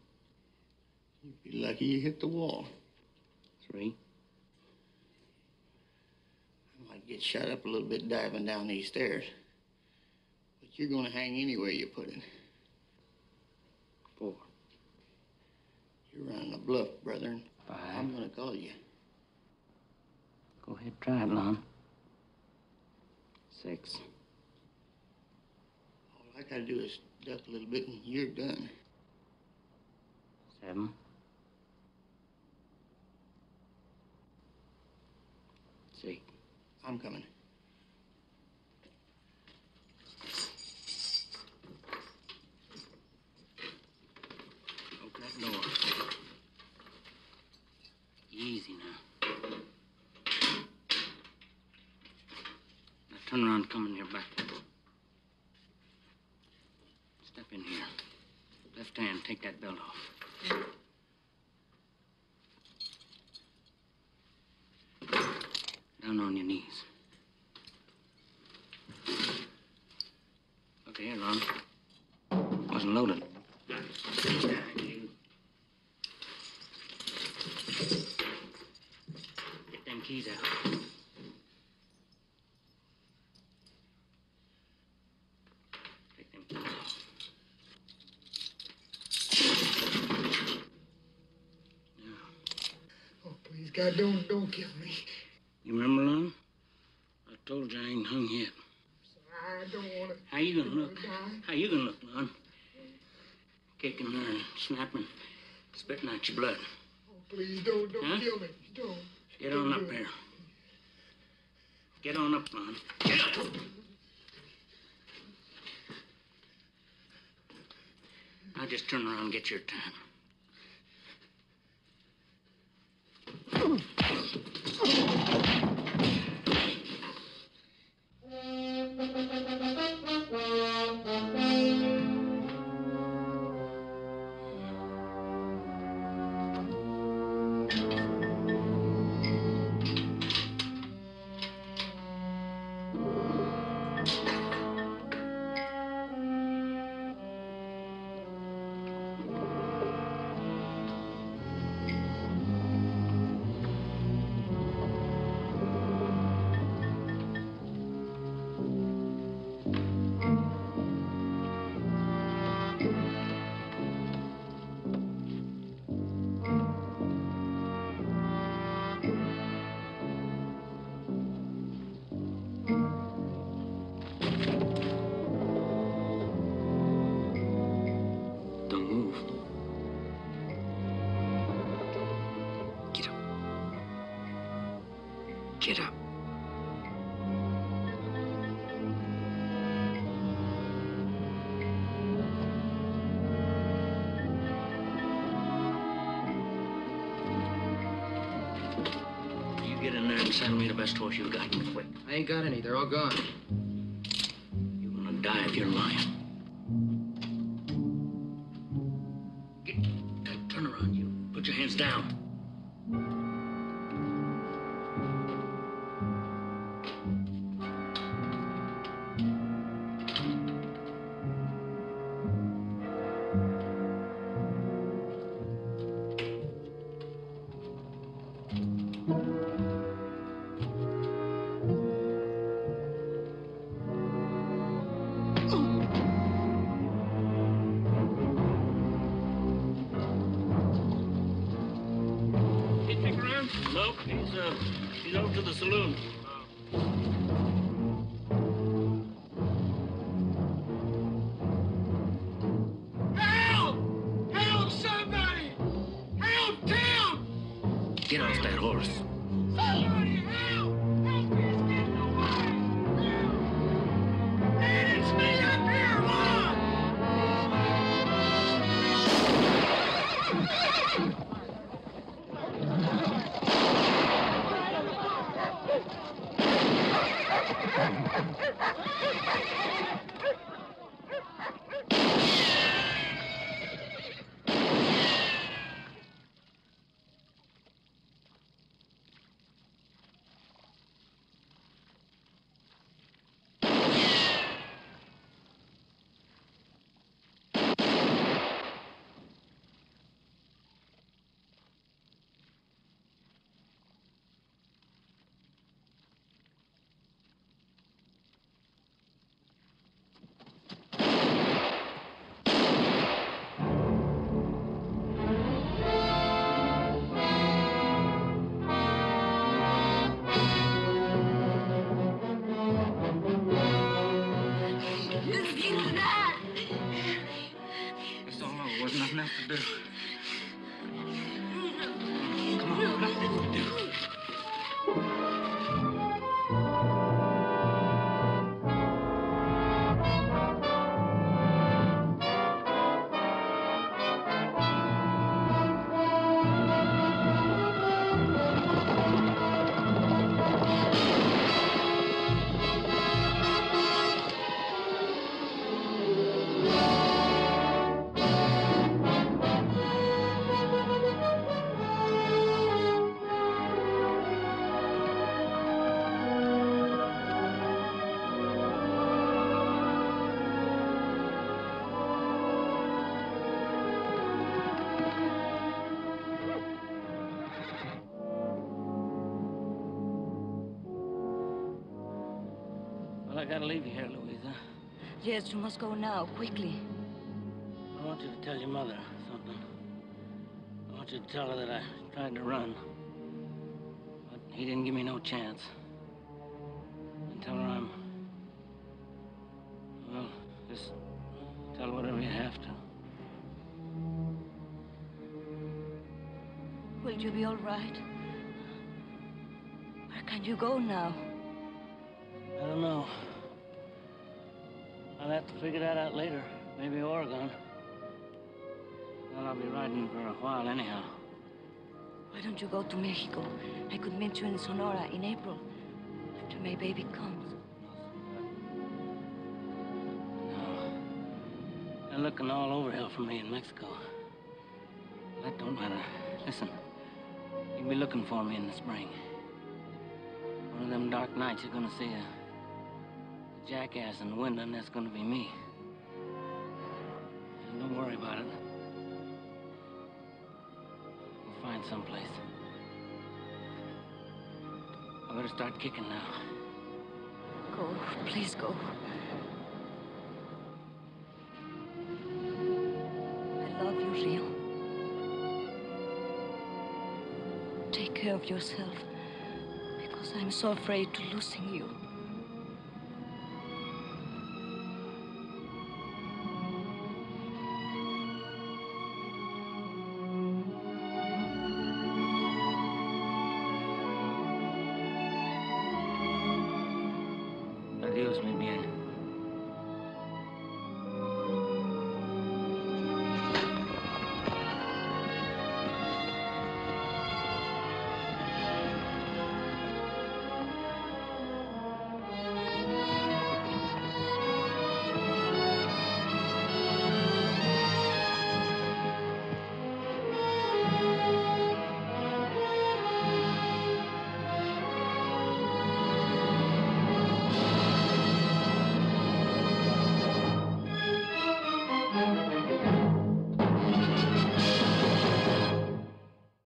You'd be lucky you hit the wall. 3. I might get shut up a little bit diving down these stairs. But you're gonna hang anywhere you put it. You're running a bluff, brethren. I'm gonna call you. Go ahead, try it, Lon. 6. All I gotta do is duck a little bit and you're done. 7. 8. I'm coming. Open that door. Easy now. Now turn around, come in here back. Step in here. Left hand, take that belt off. Down on your knees. Look here, Ron. Wasn't loaded. Get them keys out. Take them keys off. Oh, please, God, don't kill me. You remember, Lon? I told you I ain't hung yet. I don't want to. How you gonna look? How you gonna look, Lon? Kicking her and snapping, spitting out your blood. Oh, please, don't Huh? kill me. Don't. Get on up there. Get on up, Lon. Get up! Now just turn around and get your time. Don't move. Get up. Get up. You get in there and send me the best horse you got, quick. I ain't got any. They're all gone. You're gonna die if you're lying. Turn around, you. Put your hands down. He stick around? Nope, he's over to the saloon. Help! Help somebody! Help Tim! Get off that horse. Somebody help! Help me, he's getting away! Help! Man, it's me up here, Lon! do. Come on, nothing to do. Well, I gotta leave you here, Louisa. Yes, you must go now, quickly. I want you to tell your mother something. I want you to tell her that I tried to run, but he didn't give me no chance. And tell her I'm... Well, just tell her whatever you have to. Will you be all right? Where can you go now? I don't know. I'll have to figure that out later. Maybe Oregon. Well, I'll be riding for a while anyhow. Why don't you go to Mexico? I could meet you in Sonora in April, after my baby comes. No. They're looking all over hell for me in Mexico. That don't matter. Listen, you can be looking for me in the spring. One of them dark nights you're gonna see a jackass in the window, and that's gonna be me. And don't worry about it. We'll find someplace. I better start kicking now. Go, please go. I love you, Rio. Take care of yourself, because I'm so afraid to losing you. Adiós, mi bien.